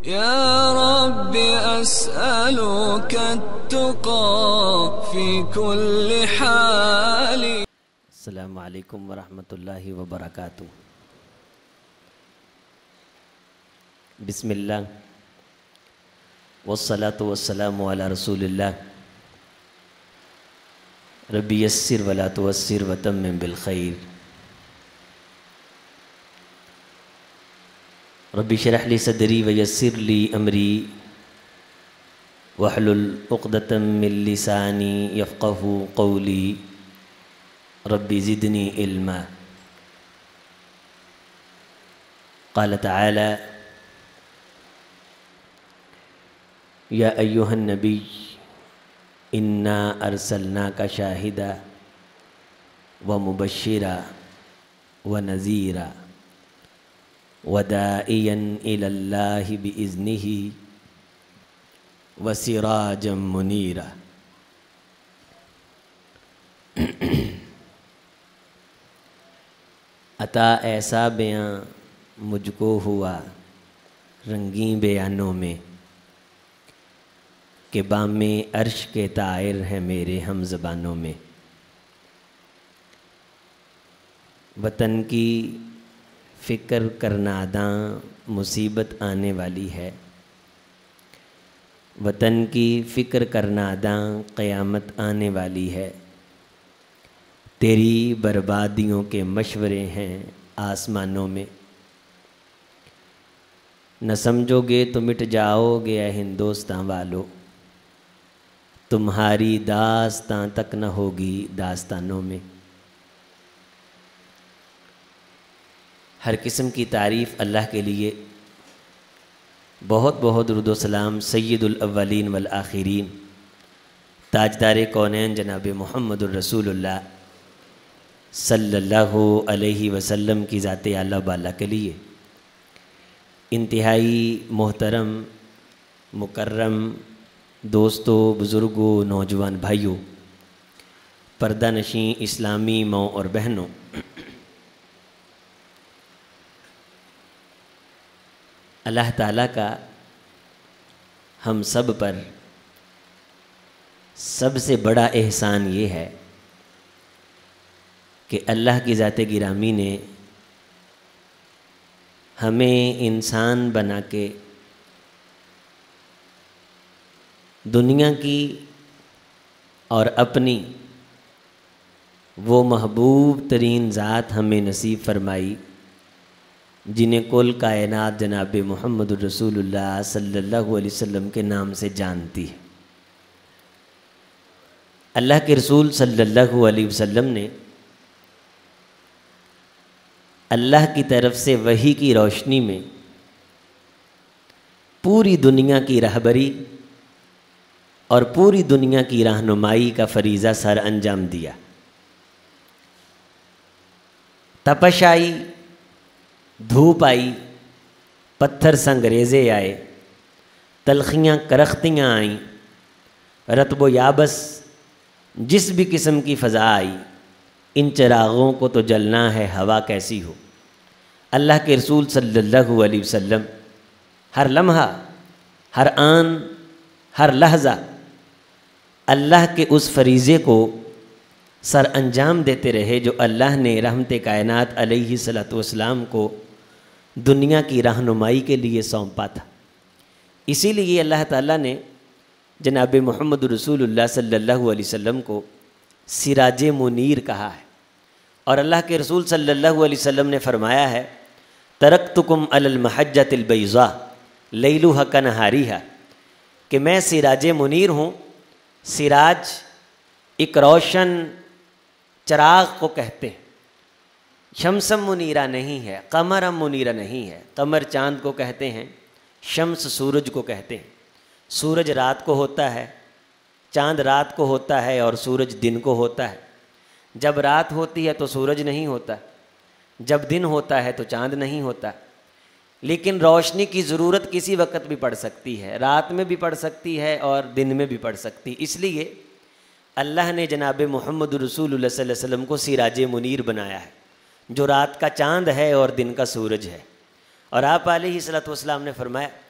يا رب أسألك التقى في كل حال. السلام علیکم ورحمۃ اللہ وبرکاتہ۔ بسم اللہ والصلاة والسلام علی رسول اللہ۔ ربی یسر ولا تعسر وتمم بالخیر۔ ربی اشرح لی صدری ویسر لی امری واحلل عقدۃ من لسانی یفقهوا قولی۔ ربی زدنی علما۔ قال تعالی یا ایہا النبی انا ارسلناک شاہدا ومبشرا ونذیرا وداعیا الی اللہ باذنہ وسراجا منیرا۔ عطا ایسا بیاں مجھ کو ہوا رنگیں بیانوں میں کہ بام عرش کے طائر ہیں میرے ہم زبانوں میں۔ وطن کی فکر کرناداں مصیبت آنے والی ہے، وطن کی فکر کرناداں قیامت آنے والی ہے۔ تیری بربادیوں کے مشورے ہیں آسمانوں میں، نہ سمجھو گے تو مٹ جاؤ گے اے ہندوستان والو، تمہاری داستان تک نہ ہوگی داستانوں میں۔ ہر قسم کی تعریف اللہ کے لیے، بہت بہت درود و سلام سید الاولین والآخرین تاجدار کونین جناب محمد الرسول اللہ صلی اللہ علیہ وسلم کی ذات اعلیٰ بالا کے لیے۔ انتہائی محترم مکرم دوستوں، بزرگوں، نوجوان بھائیوں، پردہ نشین اسلامی ماؤں اور بہنوں، اللہ تعالیٰ کا ہم سب پر سب سے بڑا احسان یہ ہے کہ اللہ کی ذات گرامی نے ہمیں انسان بنا کے دنیا کی اور اپنی وہ محبوب ترین ذات ہمیں نصیب فرمائی جنہیں کل کائنات جناب محمد الرسول اللہ صلی اللہ علیہ وسلم کے نام سے جانتی ہے۔ اللہ کے رسول صلی اللہ علیہ وسلم نے اللہ کی طرف سے وحی کی روشنی میں پوری دنیا کی رہبری اور پوری دنیا کی رہنمائی کا فریضہ سر انجام دیا۔ تپش آئی، دھوپ آئی، پتھر سنگریزے آئے، تلخیاں کرختیاں آئیں، رطب و یابس جس بھی قسم کی فضا آئی، ان چراغوں کو تو جلنا ہے ہوا کیسی ہو۔ اللہ کے رسول صلی اللہ علیہ وسلم ہر لمحہ، ہر آن، ہر لحظہ اللہ کے اس فریضے کو سر انجام دیتے رہے جو اللہ نے رحمت کائنات علیہ الصلوۃ والسلام کو دنیا کی رہنمائی کے لیے سونپا تھا۔ اسی لیے اللہ تعالیٰ نے جناب محمد رسول اللہ صلی اللہ علیہ وسلم کو سراج منیر کہا ہے، اور اللہ کے رسول صلی اللہ علیہ وسلم نے فرمایا ہے ترکتکم علی المحجۃ البیضاء لیلھا کنہاریھا، کہ میں سراج منیر ہوں۔ سراج ایک روشن چراغ کو کہتے ہیں، شمس منیرہ نہیں ہے، قمر منیرہ نہیں ہے۔ قمر چاند کو کہتے ہیں، شمس سورج کو کہتے ہیں۔ سورج رات کو ہوتا ہے، چاند رات کو ہوتا ہے، اور سورج دن کو ہوتا ہے۔ جب رات ہوتی ہے تو سورج نہیں ہوتا، جب دن ہوتا ہے تو چاند نہیں ہوتا۔ لیکن روشنی کی ضرورت کسی وقت بھی پڑ سکتی ہے، رات میں بھی پڑ سکتی ہے اور دن میں بھی پڑ سکتی۔ اس لیے اللہ نے جناب محمد رسول اللہ صلی اللہ علیہ وسلم کو سراج منیر بنایا ہے، جو رات کا چاند ہے اور دن کا سورج ہے۔ اور آپ علیہ الصلوۃ والسلام نے فرمایا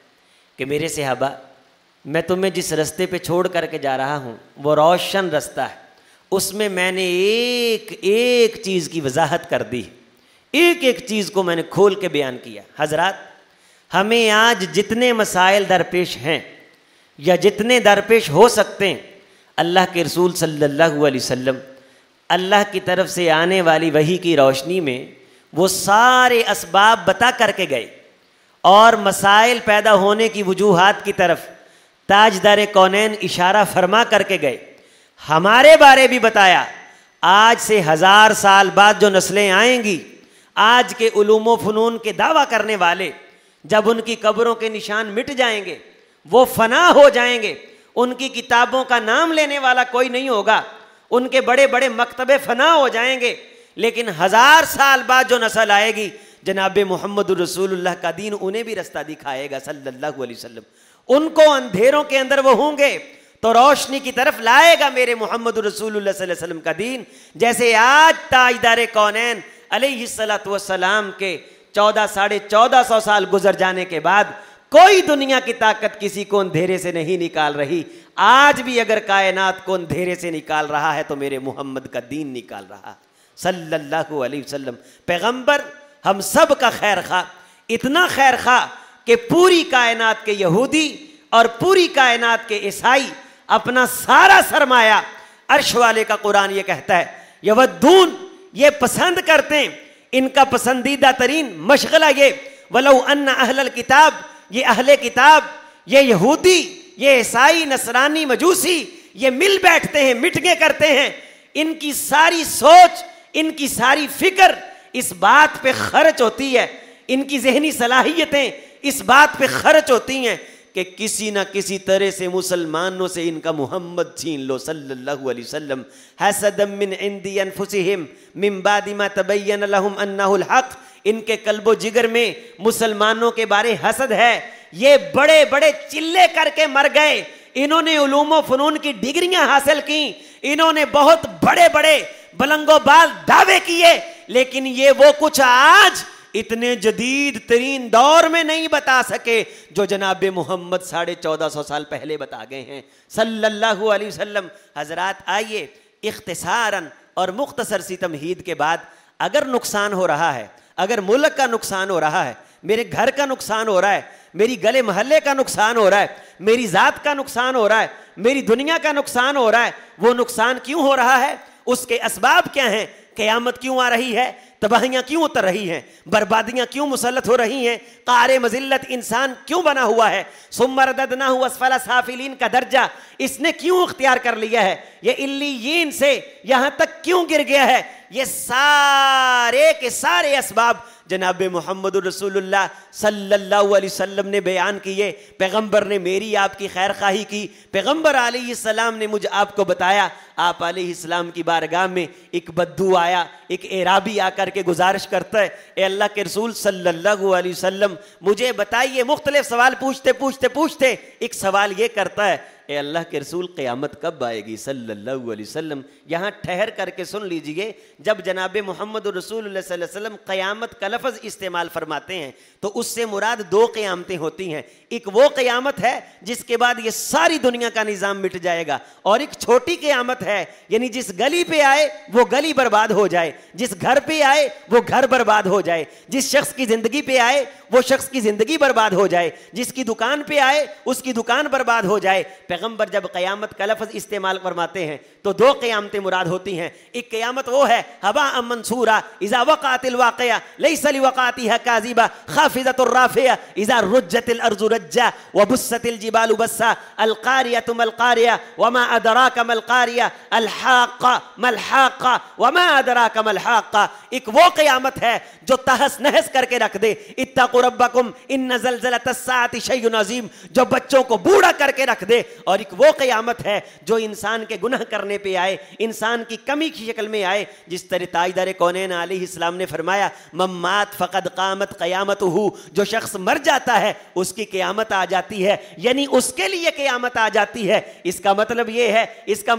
کہ میرے صحابہ میں تمہیں جس رستے پہ چھوڑ کر کے جا رہا ہوں وہ روشن رستہ ہے، اس میں نے ایک ایک چیز کی وضاحت کر دی، ایک ایک چیز کو میں نے کھول کے بیان کیا۔ حضرات ہمیں آج جتنے مسائل درپیش ہیں یا جتنے درپیش ہو سکتے ہیں، اللہ کے رسول صلی اللہ علیہ وسلم اللہ کی طرف سے آنے والی وحی کی روشنی میں وہ سارے اسباب بتا کر کے گئے اور مسائل پیدا ہونے کی وجوہات کی طرف تاجدار کونین اشارہ فرما کر کے گئے۔ ہمارے بارے بھی بتایا، آج سے 1000 سال بعد جو نسلیں آئیں گی، آج کے علوم و فنون کے دعویٰ کرنے والے، جب ان کی قبروں کے نشان مٹ جائیں گے، وہ فنا ہو جائیں گے، ان کی کتابوں کا نام لینے والا کوئی نہیں ہوگا، ان کے بڑے بڑے مکتبے فنا ہو جائیں گے، لیکن 1000 سال بعد جو نسل آئے گی، جناب محمد رسول اللہ کا دین انہیں بھی رستہ دکھائے گا صلی اللہ علیہ وسلم۔ ان کو اندھیروں کے اندر وہ ہوں گے تو روشنی کی طرف لائے گا میرے محمد رسول اللہ صلی اللہ علیہ وسلم کا دین۔ جیسے آج تاجدار کونین علیہ السلام کے 1400 سال گزر جانے کے بعد کوئی دنیا کی طاقت کسی کو اندھیرے سے نہیں نکال رہی، آج بھی اگر کائنات کو اندھیرے سے نکال رہا ہے تو میرے محمد کا دین نکال رہا صلی اللہ علیہ وسلم۔ پیغمبر ہم سب کا خیر خواہ، اتنا خیر خواہ کہ پوری کائنات کے یہودی اور پوری کائنات کے عیسائی اپنا سارا سرمایہ، عرش والے کا قرآن یہ کہتا ہے یودون، یہ پسند کرتے ہیں، ان کا پسندیدہ ترین مشغلہ یہ ولو ان اہل الکتاب، یہ اہل کتاب، یہ یہودی، یہ عیسائی، نصرانی، مجوسی، یہ مل بیٹھتے ہیں، میٹنگیں کرتے ہیں، ان کی ساری سوچ، ان کی ساری فکر اس بات پہ خرچ ہوتی ہے، ان کی ذہنی صلاحیتیں اس بات پہ خرچ ہوتی ہیں کہ کسی نہ کسی طرح سے مسلمانوں سے ان کا محمد چھین لو صلی اللہ علیہ وسلم۔ حسدا من عندی انفسہم من بعد ما تبین لہم انہ الحق، ان کے قلب و جگر میں مسلمانوں کے بارے حسد ہے، یہ بڑے بڑے چلے کر کے مر گئے، انہوں نے علوم و فنون کی ڈگریاں حاصل کی، انہوں نے بہت بڑے بڑے بلند و بال دعوے کیے، لیکن یہ وہ کچھ آج اتنے جدید ترین دور میں نہیں بتا سکے جو جناب محمد 1450 سال پہلے بتا گئے ہیں صلی اللہ علیہ وسلم۔ حضرات آئیے اختصاراً اور مختصر سی تمہید کے بعد، اگر نقصان ہو رہا ہے، اگر ملک کا نقصان ہو رہا ہے، میرے گھر کا نقصان ہو رہا ہے، میری گلے محلے کا نقصان ہو رہا ہے، میری ذات کا نقصان ہو رہا ہے، میری دنیا کا نقصان ہو رہا ہے، وہ نقصان کیوں ہو رہا ہے؟ اس کے اسباب کیا ہیں؟ قیامت کیوں آ رہی ہے؟ تباہیاں کیوں اتر رہی ہیں؟ بربادیاں کیوں مسلط ہو رہی ہیں؟ قعر مذلت انسان کیوں بنا ہوا ہے؟ ثم رددناہ اسفل سافلین کا درجہ اس نے کیوں اختیار کر لیا ہے؟ یہ علیین سے یہاں تک کیوں گر گیا ہے؟ یہ سارے کے سارے اسباب جناب محمد رسول اللہ صلی اللہ علیہ وسلم نے بیان کیے، پیغمبر نے میری آپ کی خیر خواہی کی، پیغمبر علیہ السلام نے مجھ آپ کو بتایا۔ آپ علیہ السلام کی بارگاہ میں ایک بدو آیا، ایک اعرابی آ کر کے گزارش کرتا ہے، اے اللہ کے رسول صلی اللہ علیہ وسلم مجھے بتائیے، مختلف سوال پوچھتے ایک سوال یہ کرتا ہے، اے اللہ کے رسول قیامت کب آئے گی صلی اللہ علیہ وسلم؟ یہاں ٹھہر کر کے سن لیجئے، جب جناب محمد رسول اللہ صلی اللہ علیہ وسلم قیامت کا لفظ استعمال فرماتے ہیں تو اس سے مراد 2 قیامتیں ہوتی ہیں۔ ایک وہ قیامت ہے جس کے بعد یہ ساری دنیا کا نظام مٹ جائے گا، اور ایک چھوٹی قیامت ہے، یعنی جس گلی پہ آئے وہ گلی برباد ہو جائے، جس گھر پہ آئے وہ گھر برباد ہو جائے، جس شخص کی زندگی پہ آئے وہ شخص کی زندگی برباد ہو جائے، جس کی دکان پہ آئے اس کی دکان برباد ہو جائے۔ پیغمبر جب قیامت کا لفظ استعمال فرماتے ہیں تو 2 قیامتیں مراد ہوتی ہیں۔ ایک قیامت وہ ہے ہباء منصورا اذا وقعت الواقعہ لیس لوقعتها کاذبہ خافضۃ الرافعہ اذا رجت الارض رجا وبست الجبال بسا القاریۃ ما القاریہ وما ادراک ما القاریہ الحاقہ ما الحاقہ وما ادراک ما الحاقہ۔ ایک وہ قیامت ہے جو تہس نہس کر کے رکھ دے، اتقوا ربکم ان زلزلۃ الساعۃ شیء عظیم، جو بچوں کو بوڑھا کر کے رکھ دے۔ اور ایک وہ قیامت ہے جو انسان کے گناہ کرنے پہ آئے، انسان کی کمی کی شکل میں آئے، جس طرح تاجدار کونین علیہ السلام نے فرمایا من مات فقد قامت قیامتہ، جو شخص مر جاتا ہے اس کی قیامت آ جاتی ہے، یعنی اس کے لیے قیامت آ جاتی ہے۔ اس کا مطلب یہ ہے، اس کا مفہوم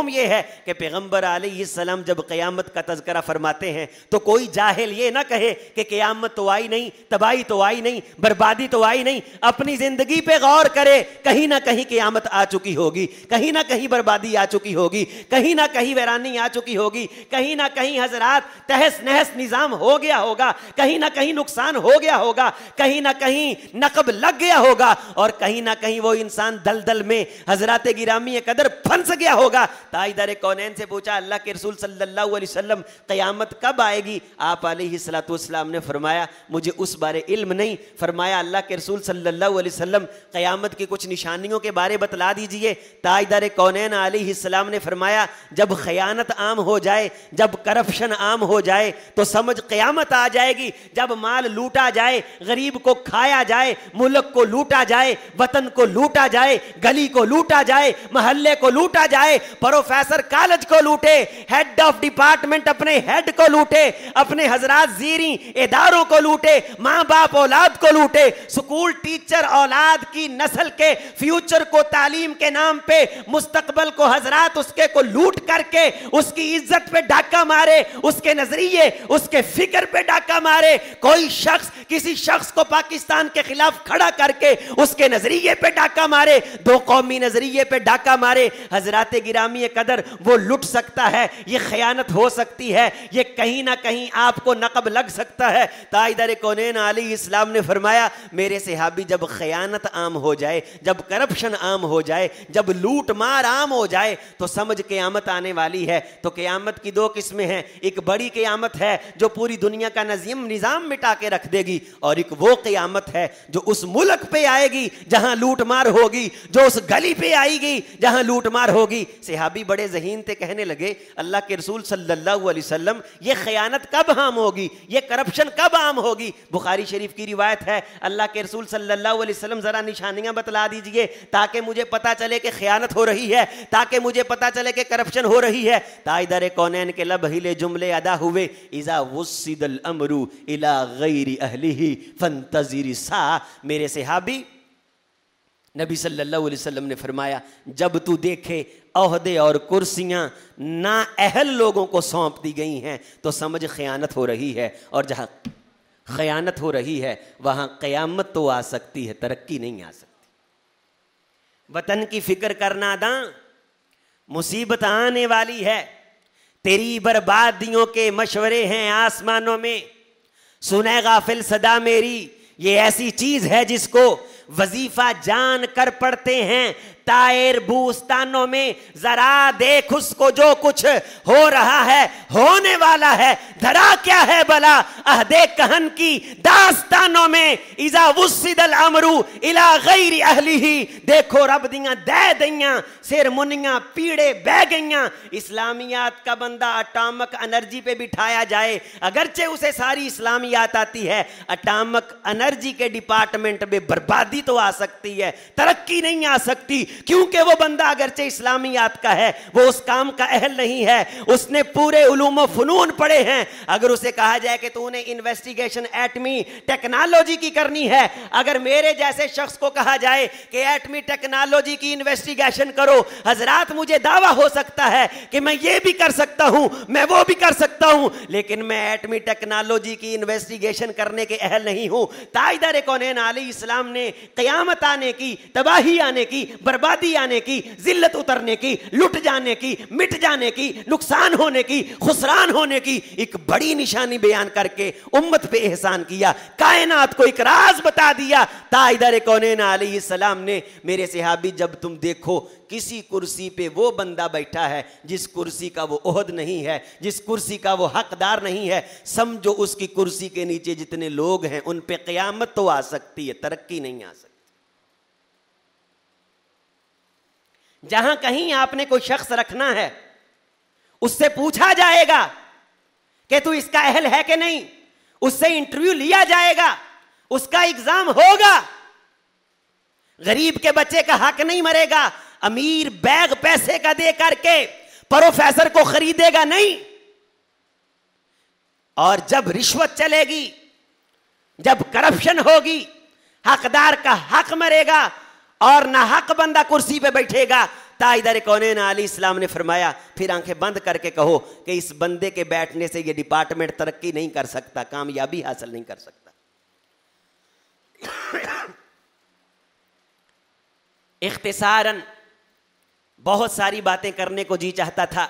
یہ ہے کہ پیغمبر علیہ السلام جب قیامت کا تذکرہ فرماتے ہیں تو کوئی جاہل یہ نہ کہے کہ قیامت تو آئی نہیں, تباہی تو آئی نہیں, بربادی تو آئی نہیں. اپنی زندگی پہ غور کرے, کہیں نہ کہیں قیامت آ چکی ہوگی, کہیں نہ کہیں بربادی آ چکی ہوگی, کہیں نہ کہیں ویرانی آ چکی ہوگی, کہیں نہ کہیں حضرات تہس نہس نظام ہو گیا ہوگا, کہیں نہ کہیں نقصان ہو گیا ہوگا, کہیں نہ کہیں نقب لگ گیا ہوگا, اور کہیں نہ کہیں وہ انسان دلدل میں حضرات گرامی قدر پھنس گیا ہوگا. تاجدار کونین سے پوچھا اللہ کے رسول صلی اللہ علیہ وسلم قیامت کب آئے گی؟ آپ علیہ السلام نے فرمایا مجھے اس بارے علم نہیں. فرمایا اللہ کے رسول صلی اللہ علیہ وسلم قیامت کی کچھ نشانیوں کے بارے بتلا دیجئے. تاجدار کونین علیہ السلام نے فرمایا جب خیانت عام ہو جائے, جب کرپشن عام ہو جائے تو سمجھ قیامت آ جائے گی. جب مال لوٹا جائے, غریب کو کھایا جائے, ملک کو لوٹا جائے, وطن کو لوٹا جائے, گلی کو لوٹا جائے, محلے کو لوٹا جائے, پروفیسر کالج کو لوٹے, ہیڈ آف ڈپارٹمنٹ اپنے ہیڈ کو لوٹے, اپنے حضرات زیریں اداروں کو لوٹے, ماں باپ اولاد کو لوٹے, سکول ٹیچر اولاد کی نسل کے فیوچر کو تعلیم کے نام پہ, مستقبل کو حضرات اس کے کو لوٹ کر کے اس کی عزت پہ ڈاکہ مارے, اس کے نظریے اس کے فکر پہ ڈاکہ مارے. کوئی شخص کسی شخص کو پاکستان کے خلاف کھڑا کر کے اس کے نظریے پہ ڈاکہ مارے, دو قومی نظریے پہ ڈاکہ مارے. حضرات گرامی قدر وہ لٹ سکتا ہے, یہ خیانت ہو سکتی ہے, یہ کہیں نہ کہیں آپ کو نقب لگ سکتا ہے. تاجدار کونین علیہ السلام نے فرمایا میرے صحابی جب خیانت عام ہو جائے, جب کرپشن عام ہو جائے, جب لوٹ مار عام ہو جائے تو سمجھ قیامت آنے والی ہے. تو قیامت کی دو قسمیں ہیں, ایک بڑی قیامت ہے جو پوری دنیا کا نظام مٹا کے رکھ دے گی, اور ایک وہ قیامت ہے جو اس ملک پہ آئے گی جہاں لوٹ مار ہوگی, جو اس گلی پہ آئے گی جہاں لوٹ مار ہوگی. صحابی بڑے ذہین تھے, کہنے لگے اللہ کے رسول صلی اللہ علیہ وسلم یہ خیانت کب عام ہوگی, یہ کرپشن کب عام ہوگی؟ بخاری شریف کی روایت ہے, اللہ کے رسول صلی اللہ علیہ وسلم ذرا نشانیاں بتلا دیجئے تاکہ مجھے پتا چلے کہ خیانت ہو رہی ہے, تاکہ مجھے پتا چلے کہ کرپشن ہو رہی ہے. تاجدار کونین کے لب ہلے, جملے ادا ہوئے, اذا وصد الامر الى غیر اہلہ فانتظر ساعہ. میرے صحابی نبی صلی اللہ علیہ وسلم نے فرمایا جب تو دیکھے عہدے اور کرسیاں نا اہل لوگوں کو سونپ دی گئی ہیں تو سمجھ خیانت ہو رہی ہے, اور جہاں خیانت ہو رہی ہے وہاں قیامت تو آ سکتی ہے, ترقی نہیں آ سکتی. وطن کی فکر کرنا داں, مصیبت آنے والی ہے, تیری بربادیوں کے مشورے ہیں آسمانوں میں, سنے غافل صدا میری, یہ ایسی چیز ہے جس کو وظیفہ جان کر پڑھتے ہیں طائر بوستانوں میں, ذرا دیکھ اس کو جو کچھ ہو رہا ہے, ہونے والا ہے, دھرا کیا ہے بلا عہد کہن کی داستانوں میں. اذا وصد الامر الى غیر اہلہ, دیکھو رب دیاں دے دیاں سر منیاں پیڑے بہ گئیاں. اسلامیات کا بندہ اٹامک انرجی پہ بٹھایا جائے, اگرچہ اسے ساری اسلامیات آتی ہے, اٹامک انرجی کے ڈپارٹمنٹ میں بربادی تو آ سکتی ہے, ترقی نہیں آ سکتی, کیونکہ وہ بندہ اگرچہ اسلامیات کا ہے وہ اس کام کا اہل نہیں ہے, اس نے پورے علوم و فنون پڑھے ہیں. اگر اسے کہا جائے کہ تو نے انویسٹیگیشن ایٹمی ٹیکنالوجی کی کرنی ہے, اگر میرے جیسے شخص کو کہا جائے کہ ایٹمی ٹیکنالوجی کی انویسٹیگیشن کرو, حضرات مجھے دعویٰ ہو سکتا ہے کہ میں یہ بھی کر سکتا ہوں, میں وہ بھی کر سکتا ہوں, لیکن میں ایٹمی ٹیکنالوجی کی انویسٹیگیشن کرنے کے اہل نہیں ہوں. تاجدار کونین علیہ السلام نے قیامت آنے کی, تباہی آنے کی, بربادی آنے کی, ذلت اترنے کی, لٹ جانے کی, مٹ جانے کی, نقصان ہونے کی, خسران ہونے کی ایک بڑی نشانی بیان کر کے امت پہ احسان کیا, کائنات کو ایک راز بتا دیا. تاجدار کونین علیہ السلام نے, میرے صحابی جب تم دیکھو کسی کرسی پہ وہ بندہ بیٹھا ہے جس کرسی کا وہ عہد نہیں ہے, جس کرسی کا وہ حقدار نہیں ہے, سمجھو اس کی کرسی کے نیچے جتنے لوگ ہیں ان پہ قیامت تو آ سکتی ہے, ترقی نہیں آ سکتی. جہاں کہیں آپ نے کوئی شخص رکھنا ہے اس سے پوچھا جائے گا کہ تو اس کا اہل ہے کہ نہیں, اس سے انٹرویو لیا جائے گا, اس کا ایگزام ہوگا. غریب کے بچے کا حق نہیں مرے گا, امیر بیگ پیسے کا دے کر کے پروفیسر کو خریدے گا نہیں. اور جب رشوت چلے گی, جب کرپشن ہوگی, حقدار کا حق مرے گا اور نہ حق بندہ کرسی پہ بیٹھے گا, تاجدار کونین علیہ السلام نے فرمایا پھر آنکھیں بند کر کے کہو کہ اس بندے کے بیٹھنے سے یہ ڈپارٹمنٹ ترقی نہیں کر سکتا، کامیابی حاصل نہیں کر سکتا۔ اختصاراً بہت ساری باتیں کرنے کو جی چاہتا تھا،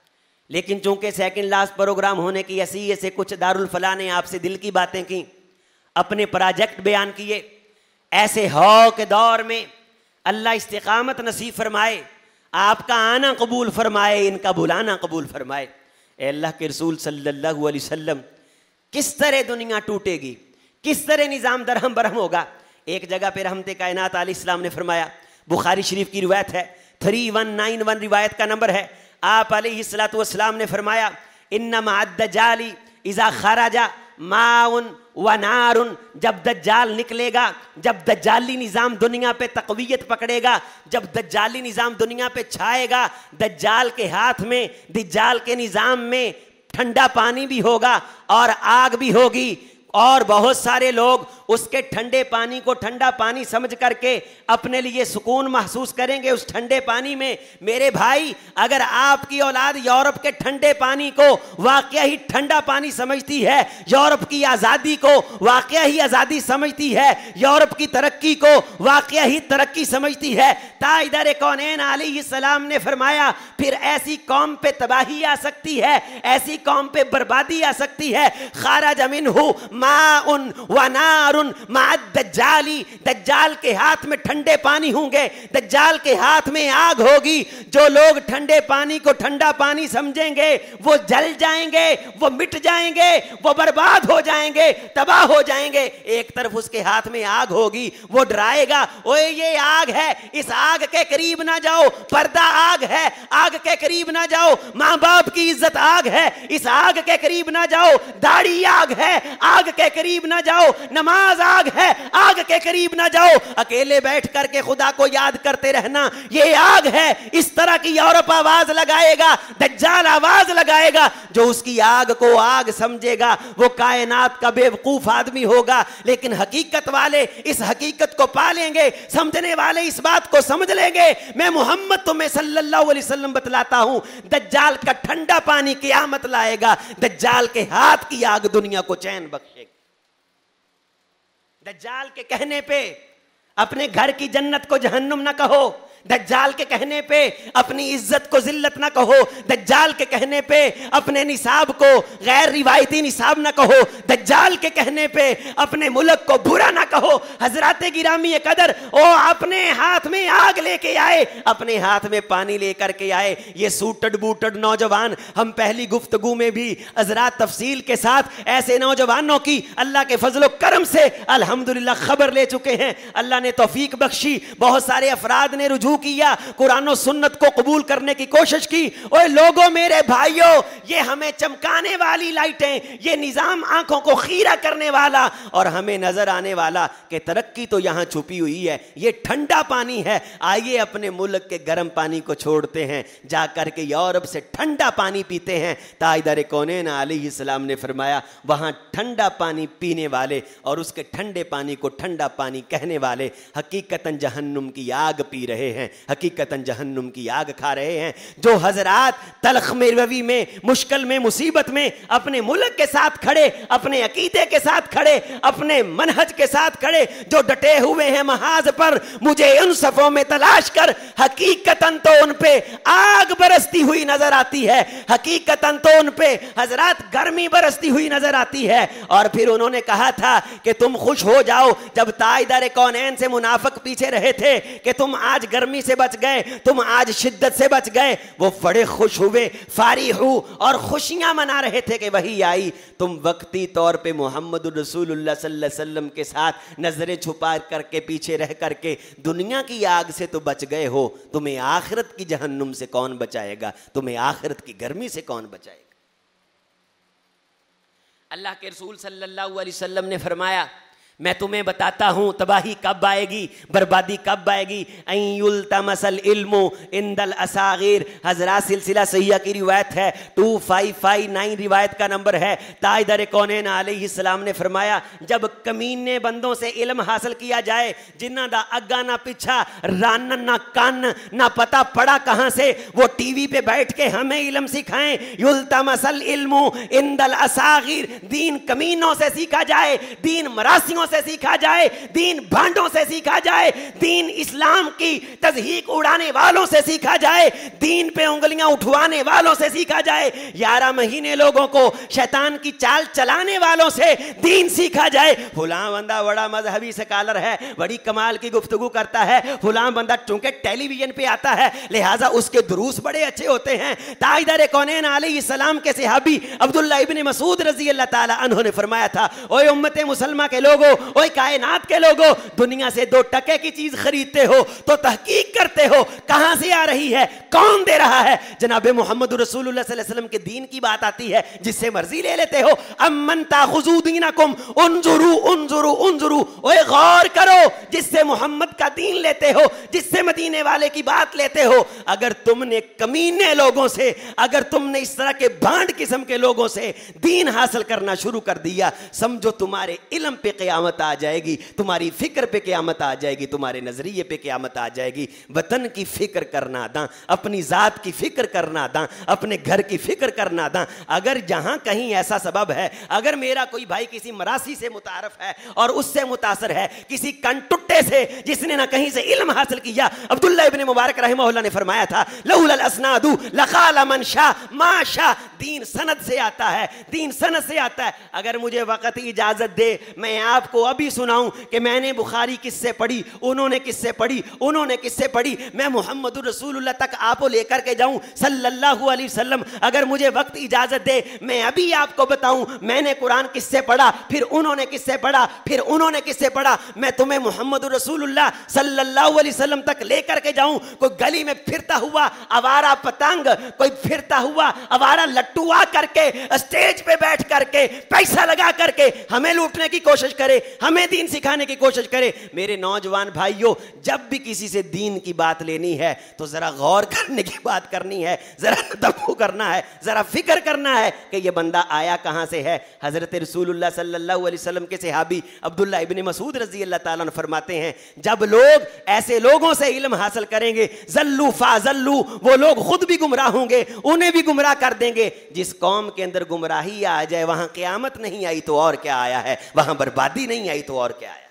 لیکن چونکہ سیکنڈ لاسٹ پروگرام ہونے کی حیثیت سے کچھ دارالفلاح نے آپ سے دل کی باتیں کی، اپنے پروجیکٹ بیان کیے۔ ایسے ہو کے دور میں اللہ استقامت نصیب فرمائے، آپ کا آنا قبول فرمائے، ان کا بلانا قبول فرمائے۔ اے اللہ کے رسول صلی اللہ علیہ وسلم، کس طرح دنیا ٹوٹے گی، کس طرح نظام درہم برہم ہوگا۔ ایک جگہ پہ رحمت کائنات علیہ السلام نے فرمایا، بخاری شریف کی روایت ہے، 3191 روایت کا نمبر ہے، آپ علیہ السلام نے فرمایا انما الدجال اذا خرج ماء و نار، جب دجال نکلے گا، جب دجالی نظام دنیا پہ تقویت پکڑے گا، جب دجالی نظام دنیا پہ چھائے گا، دجال کے ہاتھ میں، دجال کے نظام میں ٹھنڈا پانی بھی ہوگا اور آگ بھی ہوگی، اور بہت سارے لوگ اس کے ٹھنڈے پانی کو ٹھنڈا پانی سمجھ کر کے اپنے لیے سکون محسوس کریں گے اس ٹھنڈے پانی میں۔ میرے بھائی، اگر آپ کی اولاد یورپ کے ٹھنڈے پانی کو واقعہ ہی ٹھنڈا پانی سمجھتی ہے، یورپ کی آزادی کو واقعہ ہی آزادی سمجھتی ہے، یورپ کی ترقی کو واقعہ ہی ترقی سمجھتی ہے، تاجدار کونین علیہ السلام نے فرمایا پھر ایسی قوم پہ تباہی آ سکتی ہے، ایسی قوم پہ بربادی آ سکتی ہے۔ خرج منہ ماء و نار مع الدجال، دجال کے ہاتھ میں ٹھنڈے پانی ہوں گے، دجال کے ہاتھ میں آگ ہوگی۔ جو لوگ ٹھنڈے پانی کو ٹھنڈا پانی سمجھیں گے وہ جل جائیں گے، وہ مٹ جائیں گے، وہ برباد ہو جائیں گے، تباہ ہو جائیں گے۔ ایک طرف اس کے ہاتھ میں آگ ہوگی، وہ ڈرائے گا، اوے یہ آگ ہے، اس آگ کے قریب نہ جاؤ، پردہ آگ ہے، آگ کے قریب نہ جاؤ، ماں باپ کی عزت آگ ہے، اس آگ کے قریب نہ جاؤ، داڑھی آگ ہے، آگ کے قریب نہ جاؤ، نماز آگ ہے، آگ کے قریب نہ جاؤ، اکیلے بیٹھ کر کے خدا کو یاد کرتے رہنا یہ آگ ہے۔ اس طرح کی یورپ آواز لگائے گا، دجال آواز لگائے گا، جو اس کی آگ کو آگ سمجھے گا وہ کائنات کا بے وقوف آدمی ہوگا، لیکن حقیقت والے اس حقیقت کو پا لیں گے، سمجھنے والے اس بات کو سمجھ لیں گے۔ میں محمد تمہیں صلی اللہ علیہ وسلم بتلاتا ہوں، دجال کا ٹھنڈا پانی قیامت لائے گا، دجال کے ہاتھ کی آگ دنیا کو چین بخشے گا۔ دجال کے کہنے پہ اپنے گھر کی جنت کو جہنم نہ کہو، دجال کے کہنے پہ اپنی عزت کو ذلت نہ کہو، دجال کے کہنے پہ اپنے نصاب کو غیر روایتی نصاب نہ کہو، دجال کے کہنے پہ اپنے ملک کو برا نہ کہو۔ حضرات گرامی قدر، وہ اپنے ہاتھ میں آگ لے کے آئے، اپنے ہاتھ میں پانی لے کر کے آئے۔ یہ سوٹڈ بوٹڈ نوجوان، ہم پہلی گفتگو میں بھی حضرات تفصیل کے ساتھ ایسے نوجوانوں کی اللہ کے فضل و کرم سے الحمدللہ خبر لے چکے ہیں۔ اللہ نے توفیق بخشی، بہت سارے افراد نے رجوع کیا، قرآن و سنت کو قبول کرنے کی کوشش کی۔ اوے لوگوں، میرے بھائیوں، یہ ہمیں چمکانے والی لائٹیں، یہ نظام آنکھوں کو خیرہ کرنے والا اور ہمیں نظر آنے والا کہ ترقی تو یہاں چھپی ہوئی ہے، یہ ٹھنڈا پانی ہے۔ آئیے اپنے ملک کے گرم پانی کو چھوڑتے ہیں، جا کر کے یورپ سے ٹھنڈا پانی پیتے ہیں۔ تاجدار کونین علیہ السلام نے فرمایا وہاں ٹھنڈا پانی پینے والے اور اس کے ٹھنڈے پانی کو ٹھنڈا پانی کہنے والے حقیقتاً جہنم کی آگ پی رہے ہیں، حقیقتاً جہنم کی آگ کھا رہے ہیں۔ جو حضرات تلخ میں روی میں، مشکل میں، مصیبت میں اپنے ملک کے ساتھ کھڑے، اپنے عقیدے کے ساتھ کھڑے، اپنے منہج کے ساتھ کھڑے، جو ڈٹے ہوئے ہیں محاذ پر، مجھے ان صفوں میں تلاش کر، حقیقتاً تو ان پہ آگ برستی ہوئی نظر آتی ہے، حقیقتاً تو ان پہ حضرات گرمی برستی ہوئی نظر آتی ہے۔ اور پھر انہوں نے کہا تھا کہ تم خوش ہو جاؤ، جب تاجدار کونین سے منافق پیچھے رہے تھے کہ تم آج گرمی سے بچ گئے، تم آج شدت سے بچ گئے، وہ بڑے خوش ہوئے، فارغ ہو اور خوشیاں منا رہے تھے کہ وہی آئی۔ تم وقتی طور پہ محمد رسول اللہ صلی اللہ علیہ وسلم کے ساتھ نظریں چھپا کر کے پیچھے رہ کر کے دنیا کی آگ سے تو بچ گئے ہو، تمہیں آخرت کی جہنم سے کون بچائے گا؟ تمہیں آخرت کی گرمی سے کون بچائے گا؟ اللہ کے رسول صلی اللہ علیہ وسلم نے فرمایا میں تمہیں بتاتا ہوں تباہی کب آئے گی، بربادی کب آئے گی. این یلتمس العلم عند الاصاغر، حضرات سلسلہ صحیحہ کی روایت ہے، 2559 روایت کا نمبر ہے. تاجدار کونین علیہ السلام نے فرمایا جب کمینے بندوں سے علم حاصل کیا جائے جنہ دا اگا نہ پیچھا، ران نہ کان، نہ پتہ پڑا کہاں سے، وہ ٹی وی پہ بیٹھ کے ہمیں علم سکھائیں. یلتمس العلم عند الاصاغر، دین کمینوں سے سیکھا جائے، دین مراسیوں سے سیکھا جائے، دین بھانڈوں سے سیکھا جائے، دین اسلام کی تضحیق اڑانے والوں سے سیکھا جائے، دین پہ انگلیاں اٹھوانے والوں سے سیکھا جائے، 11 مہینے لوگوں کو شیطان کی چال چلانے والوں سے دین سیکھا جائے. فلاں بندہ بڑا مذہبی سکالر ہے، بڑی کمال کی گفتگو کرتا ہے، فلاں بندہ چونکہ ٹیلی ویژن پہ آتا ہے لہٰذا اس کے دروس بڑے اچھے ہوتے ہیں. تاجدار کونین علیہ السلام کے صحابی عبداللہ ابن مسعود رضی اللہ تعالی عنہ نے فرمایا تھا، اوے امت مسلمہ کے لوگوں، اوے کائنات کے لوگوں، دنیا سے 2 ٹکے کی چیز خریدتے ہو تو تحقیق کرتے ہو کہاں سے آ رہی ہے، کون دے رہا ہے. جناب محمد رسول اللہ صلی اللہ علیہ وسلم کے دین کی بات آتی ہے، جس سے مرضی لے لیتے ہو. امن تاخذوا دینکم انظروا انظروا انظروا، اوے غور کرو جس سے محمد کا دین لیتے ہو، جس سے مدینے والے کی بات لیتے ہو. اگر تم نے کمینے لوگوں سے، اگر تم نے اس طرح کے بانڈ قسم کے لوگوں سے دین حاصل کرنا شروع کر دیا، سمجھو تمہارے علم پہ قیامت آ جائے گی، تمہاری فکر پہ قیامت آ جائے گی، تمہارے نظریے پہ قیامت آ جائے گی. وطن کی فکر کرنا داں، اپنی ذات کی فکر کرنا داں، اپنے گھر کی فکر کرنا داں. اگر جہاں کہیں ایسا سبب ہے، اگر میرا کوئی بھائی کسی مراسی سے متعارف ہے اور اس سے متاثر ہے، کسی کنٹٹے سے جس نے نہ کہیں سے علم حاصل کیا، عبداللہ ابن مبارک رحمہ اللہ نے فرمایا تھا لولا الاسناد لقال من شاء ما شاء. دین سند سے آتا ہے، دین سند سے آتا ہے. اگر مجھے وقت اجازت دے میں آپ کو ابھی سناؤں کہ میں نے بخاری کس سے پڑھی، انہوں نے کس سے پڑھی، انہوں نے کس سے پڑھی، میں محمد رسول اللہ تک آپ کو لے کر کے جاؤں صلی اللہ علیہ وسلم. اگر مجھے وقت اجازت دے میں ابھی آپ کو بتاؤں میں نے قرآن کس سے پڑھا، پھر انہوں نے کس سے پڑھا، پھر انہوں نے کس سے پڑھا. میں تمہیں محمد رسول اللہ صلی اللہ علیہ وسلم تک لے کر کے جاؤں. کوئی گلی میں پھرتا ہوا آوارہ پتنگ، کوئی پھرتا ہوا آوارہ لٹو آ کر کے اسٹیج پہ بیٹھ کر کے پیسہ لگا کر کے ہمیں لوٹنے کی کوشش کرے، ہمیں دین سکھانے کی کوشش کرے. میرے نوجوان بھائیوں، جب بھی کسی سے دین کی بات لینی ہے تو ذرا غور کرنے کی بات کرنی ہے، ذرا تدبر کرنا ہے، ذرا فکر کرنا ہے کہ یہ بندہ آیا کہاں سے ہے. حضرت رسول اللہ صلی اللہ علیہ وسلم کے صحابی عبداللہ ابن مسعود رضی اللہ تعالیٰ عنہ فرماتے ہیں جب لوگ ایسے لوگوں سے علم حاصل کریں گے ذلوا فاذلوا، وہ لوگ خود بھی گمراہ ہوں گے، انہیں بھی گمراہ کر دیں گے. جس قوم کے اندر گمراہی آ جائے وہاں قیامت نہیں آئی تو اور کیا آیا ہے، وہاں بربادی نہیں آئی تو اور کیا آیا.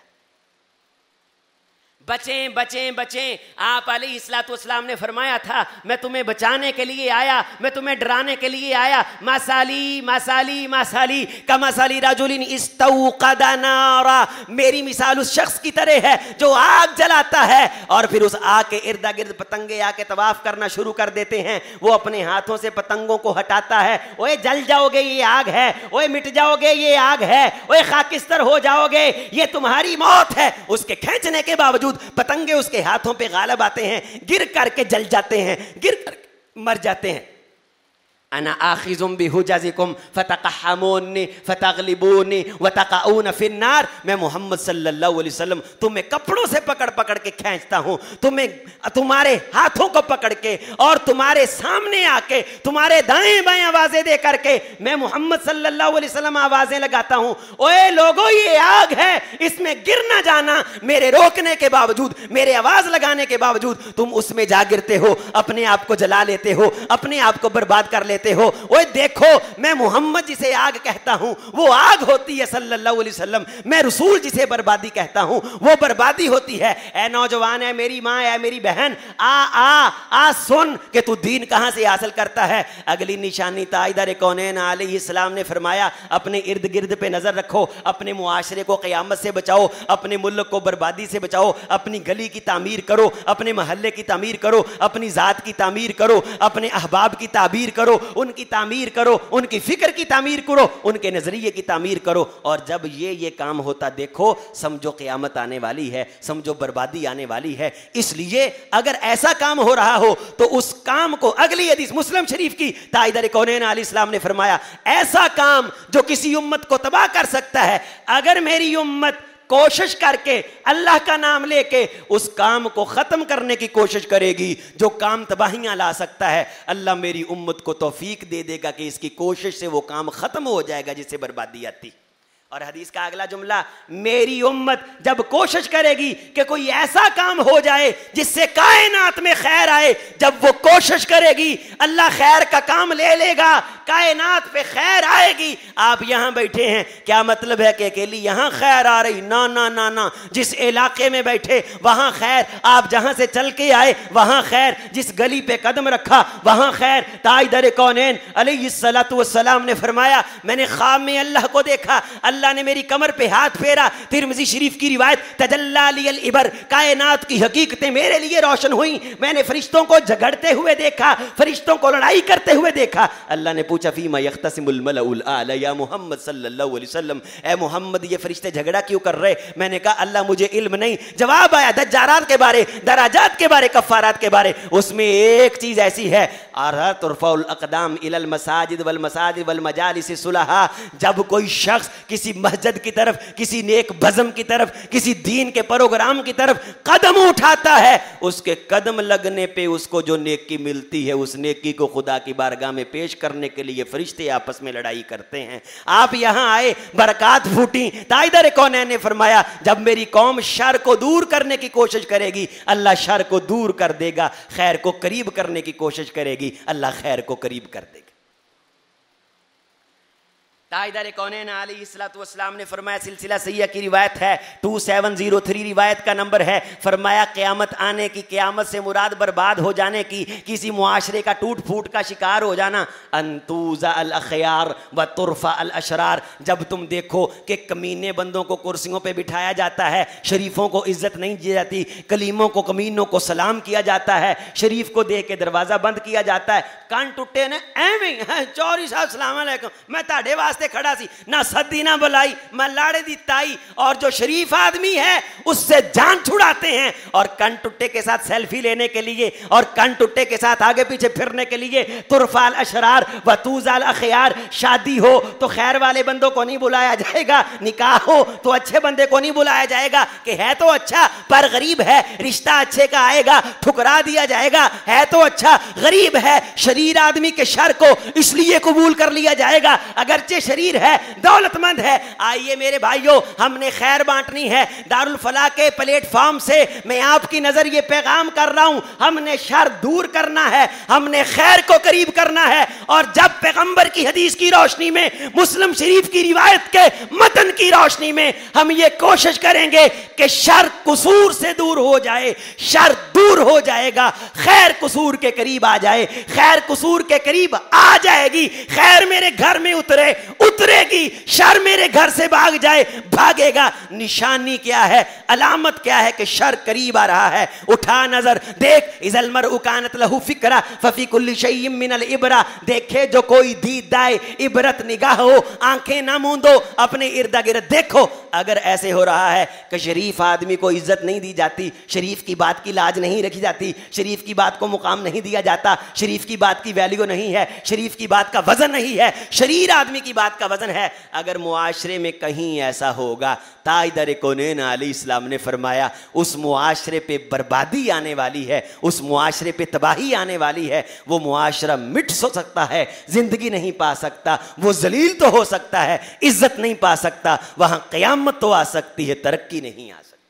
بچیں بچیں بچیں. آپ علیہ الصلوۃ والسلام نے فرمایا تھا میں تمہیں بچانے کے لیے آیا، میں تمہیں ڈرانے کے لیے آیا. مثالی مثالی مثالی کمثل رجل استوقد نارا، میری مثال اس شخص کی طرح ہے جو آگ جلاتا ہے اور پھر اس آگ کے ارد گرد پتنگے آ کے طواف کرنا شروع کر دیتے ہیں. وہ اپنے ہاتھوں سے پتنگوں کو ہٹاتا ہے، اوے جل جاؤ گے یہ آگ ہے، اوے مٹ جاؤ گے یہ آگ ہے، اوے خاکستر ہو جاؤ گے یہ تمہاری موت ہے. اس کے کھینچنے کے باوجود پتنگے اس کے ہاتھوں پہ غالب آتے ہیں، گر کر کے جل جاتے ہیں، گر کر کے مر جاتے ہیں. انا آخذ بحجزکم فتقحمونی فتغلبونی وتقعون فی النار. میں محمد صلی اللہ علیہ وسلم تمہیں کپڑوں سے پکڑ پکڑ کے کھینچتا ہوں، تمہیں تمہارے ہاتھوں کو پکڑ کے اور تمہارے سامنے آ کے تمہارے دائیں بائیں آوازیں دے کر کے میں محمد صلی اللہ علیہ وسلم آوازیں لگاتا ہوں. اوے لوگوں یہ آگ ہے، اس میں گر نہ جانا. میرے روکنے کے باوجود، میرے آواز لگانے کے باوجود تم اس میں جا گرتے ہو، اپنے آپ کو جلا لیتے ہو، اپنے آپ کو برباد کر لیتے ہو. اوے دیکھو میں محمد جسے آگ کہتا ہوں وہ آگ ہوتی ہے صلی اللہ علیہ وسلم، میں رسول جسے بربادی کہتا ہوں وہ بربادی ہوتی ہے. اے نوجوان، اے میری ماں، اے میری بہن، آ سن کہ تو دین کہاں سے حاصل کرتا ہے. اگلی نشانی تاجدار کونین علیہ السلام نے فرمایا اپنے ارد گرد پہ نظر رکھو، اپنے معاشرے کو قیامت سے بچاؤ، اپنے ملک کو بربادی سے بچاؤ، اپنی گلی کی تعمیر کرو، اپنے محلے کی تعمیر کرو، اپنی ذات کی تعمیر کرو، اپنے احباب کی تعبیر کرو، ان کی تعمیر کرو، ان کی فکر کی تعمیر کرو، ان کے نظریے کی تعمیر کرو. اور جب یہ کام ہوتا دیکھو سمجھو قیامت آنے والی ہے، سمجھو بربادی آنے والی ہے. اس لیے اگر ایسا کام ہو رہا ہو تو اس کام کو، اگلی حدیث مسلم شریف کی، تاجدار کونین علیہ السلام نے فرمایا ایسا کام جو کسی امت کو تباہ کر سکتا ہے، اگر میری امت کوشش کر کے اللہ کا نام لے کے اس کام کو ختم کرنے کی کوشش کرے گی جو کام تباہیاں لا سکتا ہے، اللہ میری امت کو توفیق دے دے گا کہ اس کی کوشش سے وہ کام ختم ہو جائے گا جس سے بربادی آتی۔ اور حدیث کا اگلا جملہ، میری امت جب کوشش کرے گی کہ کوئی ایسا کام ہو جائے جس سے کائنات میں خیر آئے، جب وہ کوشش کرے گی اللہ خیر کا کام لے لے گا، کائنات پہ خیر آئے گی۔ آپ یہاں بیٹھے ہیں، کیا مطلب ہے کہ اکیلی یہاں خیر آ رہی؟ نا نا نا نا، جس علاقے میں بیٹھے وہاں خیر، آپ جہاں سے چل کے آئے وہاں خیر، جس گلی پہ قدم رکھا وہاں خیر۔ تاجدار کونین علیہ الصلوۃ والسلام نے فرمایا، میں نے خواب میں اللہ کو دیکھا، اللہ نے میری کمر پہ ہاتھ پھیرا۔ ترمذی شریف کی روایت، تجلی لی العبر، کائنات کی حقیقتیں میرے لیے روشن ہوئیں، میں نے فرشتوں کو جھگڑتے ہوئے دیکھا، فرشتوں کو لڑائی کرتے ہوئے دیکھا۔ اللہ نے پوچھا، فیما یختصم الملأ الاعلی یا محمد صلی اللہ علیہ وسلم، اے محمد یہ فرشتے جھگڑا کیوں کر رہے؟ میں نے کہا اللہ مجھے علم نہیں۔ جواب آیا دجارات کے بارے، دراجات کے بارے، کفارات کے بارے، اس میں ایک چیز ایسی ہے، ترفع الاقدام الی المساجد والمساجد والمجالس الصلحاء، جب کوئی شخص کسی مسجد کی طرف، کسی نیک بزم کی طرف، کسی دین کے پروگرام کی طرف قدم اٹھاتا ہے، اس کے قدم لگنے پہ اس کو جو نیکی ملتی ہے، اس نیکی کو خدا کی بارگاہ میں پیش کرنے کے لیے فرشتے آپس میں لڑائی کرتے ہیں۔ آپ یہاں آئے، برکات پھوٹی، تاجدار کونین نے فرمایا جب میری قوم شر کو دور کرنے کی کوشش کرے گی اللہ شر کو دور کر دے گا، خیر کو قریب کرنے کی کوشش کرے گی اللہ خیر کو قریب کر دے گا۔ تاجدار کونین علیہ الصلوۃ والسلام نے فرمایا، سلسلہ صحیحہ کی روایت ہے 2703 روایت کا نمبر ہے، فرمایا قیامت آنے کی، قیامت سے مراد برباد ہو جانے کی، کسی معاشرے کا ٹوٹ پھوٹ کا شکار ہو جانا، ان توزع الاخیار و ترفع الاشرار، جب تم دیکھو کہ کمینے بندوں کو کرسیوں پہ بٹھایا جاتا ہے، شریفوں کو عزت نہیں دی جاتی، کلیموں کو کمینوں کو سلام کیا جاتا ہے، شریف کو دیکھ کے دروازہ بند کیا جاتا ہے، کان ٹوٹے نے ایویں چوری صاحب السلام علیکم میں تہاڈے واسطے کھڑا سی، نہ سدی نہ بلائی، میں لاڑے دی تائی، اور جو شریف آدمی ہے اس سے جان چھڑاتے ہیں، اور کن ٹٹے کے ساتھ سیلفی لینے کے لیے اور کن ٹٹے کے ساتھ آگے پیچھے پھرنے کے لیے ترفع الاشرار و توزع الاخیار، شادی ہو تو خیر والے بندوں کو نہیں بلایا جائے گا، نکاح ہو تو اچھے بندے کو نہیں بلایا جائے گا کہ ہے تو اچھا پر غریب ہے، رشتہ اچھے کا آئے گا ٹھکرا دیا جائے گا، ہے تو اچھا غریب ہے، شریر آدمی کے شر کو اس لیے قبول کر لیا جائے گا اگرچہ شریر ہے، دولت مند ہے۔ آئیے میرے بھائیوں، ہم نے خیر بانٹنی ہے، دارالفلاح کے پلیٹ فارم سے میں آپ کی نظر یہ پیغام کر رہا ہوں، ہم نے شر دور کرنا ہے، ہم نے خیر کو قریب کرنا ہے، اور جب پیغمبر کی حدیث کی روشنی میں، مسلم شریف کی روایت کے متن کی روشنی میں ہم یہ کوشش کریں گے کہ شر قصور سے دور ہو جائے، شر دور ہو جائے گا، خیر قصور کے قریب آ جائے، خیر قصور کے قریب آ جائے گی، خیر میرے گھر میں اترے گی، شر میرے گھر سے بھاگ جائے، بھاگے گا۔ نشانی کیا ہے، علامت کیا ہے کہ شر قریب آ رہا ہے؟ اٹھا نظر دیکھ، اذا المرء كانت له فکرہ ففی کل شیء من العبرہ، دیکھے جو کوئی دید دائے عبرت نگاہ ہو، آنکھیں نہ موندو، اپنے ارد گرد دیکھو۔ اگر ایسے ہو رہا ہے کہ شریف آدمی کو عزت نہیں دی جاتی، شریف کی بات کی لاج نہیں رکھی جاتی، شریف کی بات کو مقام نہیں دیا جاتا، شریف کی بات کی ویلیو نہیں ہے، شریف کی بات کا وزن نہیں ہے، شریر آدمی کی بات کا وزن ہے، اگر معاشرے میں کہیں ایسا ہوگا، تاجدار کونین علیہ السلام نے فرمایا اس معاشرے پہ بربادی آنے والی ہے، اس معاشرے پہ تباہی آنے والی ہے، وہ معاشرہ مٹ سکتا ہے، زندگی نہیں پا سکتا، وہ ذلیل تو ہو سکتا ہے، عزت نہیں پا سکتا، وہاں قیامت تو آ سکتی ہے، ترقی نہیں آ سکتی۔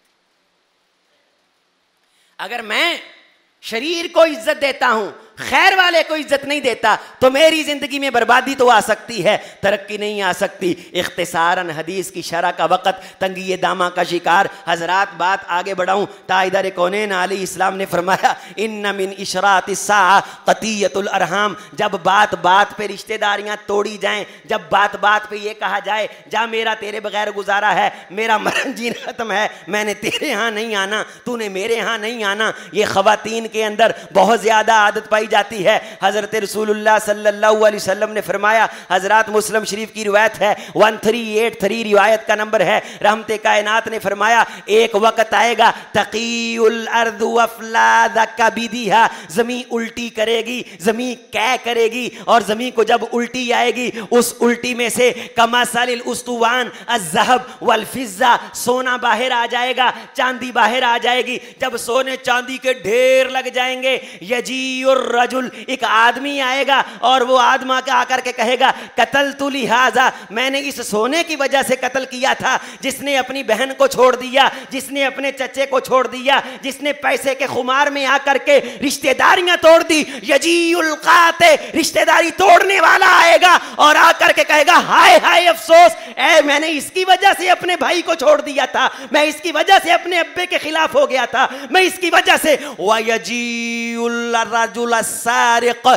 اگر میں شریر کو عزت دیتا ہوں، خیر والے کو عزت نہیں دیتا، تو میری زندگی میں بربادی تو آ سکتی ہے، ترقی نہیں آ سکتی۔ اختصاراً حدیث کی شرح کا وقت تنگی دامہ کا شکار، حضرات بات آگے بڑھاؤں، تاجدار کونین علیہ السلام نے فرمایا ان من اشراط الساعہ قطیعۃ الارحام، جب بات بات پہ رشتہ داریاں توڑی جائیں، جب بات بات پہ یہ کہا جائے جا میرا تیرے بغیر گزارا ہے، میرا مرن جینا ختم ہے، میں نے تیرے ہاں نہیں آنا، تو نے میرے ہاں نہیں آنا، یہ خواتین کے اندر بہت زیادہ عادت پائی فرمائی جاتی ہے. حضرت رسول اللہ صلی اللہ علیہ وسلم نے فرمایا, حضرات مسلم شریف کی روایت ہے, 1383 روایت کا نمبر ہے, رحمت کائنات نے فرمایا ایک وقت آئے گا تقی الارض وافلاذ کبدھا, زمین الٹی کرے گی, زمین کیا کرے گی, اور زمین کو جب الٹی آئے گی اس الٹی میں سے کمثل الاسطوان الذهب والفضہ, سونا باہر آ جائے گا, چاندی باہر آ جائے گی. جب سونے چاندی کے ڈھیر لگ جائیں گے, یجیء الرجل, ایک آدمی آئے گا اور وہ آدمی آ کر کے کہے گا قتلت لہذا, میں نے اس سونے کی وجہ سے قتل کیا تھا. جس نے اپنی بہن کو چھوڑ دیا, جس نے اپنے چچے کو چھوڑ دیا, جس نے پیسے کے خمار میں آ کر کے رشتہ داریاں توڑ دی, یجیء القاطع, رشتہ داری توڑنے والا آئے گا اور آ کر کے کہے گا ہائے ہائے افسوس, اے میں نے اس کی وجہ سے اپنے بھائی کو چھوڑ دیا تھا, میں اس کی وجہ سے اپنے ابے کے خلاف ہو گیا تھا, میں اس کی وجہ سے. وَيَجِيءُ الرَّجُلُ السَّارِقُ,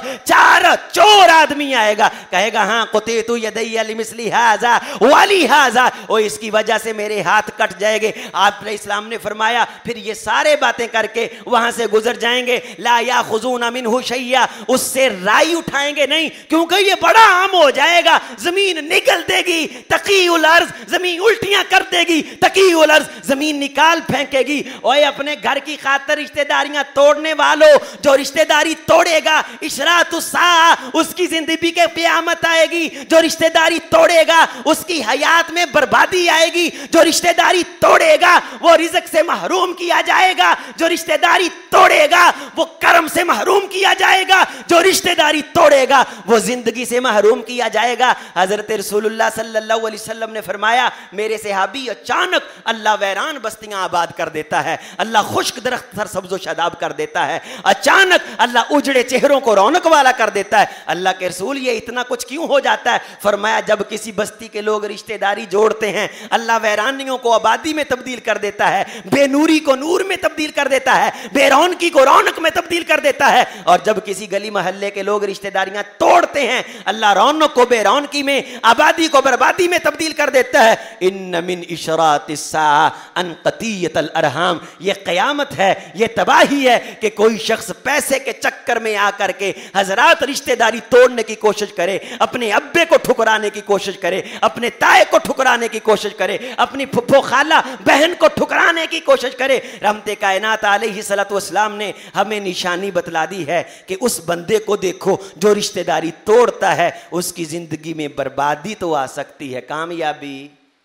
چور آدمی آئے گا, کہے گا ہاں قطعت یدی لمثل ھذا ولہذا, اور اس کی وجہ سے میرے ہاتھ کٹ جائے گے. آپ علیہ السلام نے فرمایا پھر یہ سارے باتیں کر کے وہاں سے گزر جائیں گے, لا یاخذون منہ شیئا, اس سے رائی اٹھائیں گے نہیں, کیونکہ یہ بڑا عام ہو جائے گا, زمین نکل دے گی, تقی الارض, زمین الٹیاں کر دے گی, تقی الارض, زمین نکال پھینکے گی. اوے اپنے گھر کی خاطر رشتہ داریاں توڑنے والوں, جو رشتہ داری توڑے گا اشراط الساعہ, اس کی زندگی کے قیامت آئے گی. جو رشتہ داری توڑے گا اس کی حیات میں بربادی آئے گی. جو رشتہ داری توڑے گا وہ رزق سے محروم کیا جائے گا. جو رشتہ داری توڑے گا وہ کرم سے محروم کیا جائے گا. جو رشتہ داری توڑے گا وہ زندگی سے محروم کیا جائے گا. حضرت رسول اللہ صلی اللہ علیہ وسلم نے فرمایا میرے صحابی, اچانک اللہ ویران بستیاں آباد کر دیتا ہے, اللہ خشک درخت سرسبز و شاداب کر دیتا ہے, اچانک اللہ اجڑے چہروں کو رونق والا کر دیتا ہے. اللہ کے رسول یہ اتنا کچھ کیوں ہو جاتا ہے؟ فرمایا جب کسی بستی کے لوگ رشتہ داری جوڑتے ہیں, اللہ ویرانیوں کو آبادی میں تبدیل کر دیتا ہے, بے نوری کو نور میں تبدیل کر دیتا ہے, بے رونقی کو رونق میں تبدیل کر دیتا ہے. اور جب کسی گلی محلے کے لوگ رشتہ داریاں توڑتے ہیں, اللہ رونق کو بے رونقی میں, آبادی کو بربادی میں تبدیل کر دیتا ہے. ان من اشراط الساعہ ان قطیعۃ الارحام, یہ قیامت ہے, یہ تباہی ہے کہ کوئی شخص پیسے کے چکر میں آ کر کے حضرات رشتہ داری توڑنے کی کوشش کرے, اپنے ابے کو ٹھکرانے کی کوشش کرے, اپنے تائے کو ٹھکرانے کی کوشش کرے, اپنی پھپھو خالہ بہن کو ٹھکرانے کی کوشش کرے. رحمت کائنات علیہ الصلوۃ والسلام نے ہمیں نشانی بتلا دی ہے کہ اس بندے کو دیکھو جو رشتہ داری توڑتا ہے, اس کی زندگی میں بربادی تو آ سکتی ہے, کامیابی.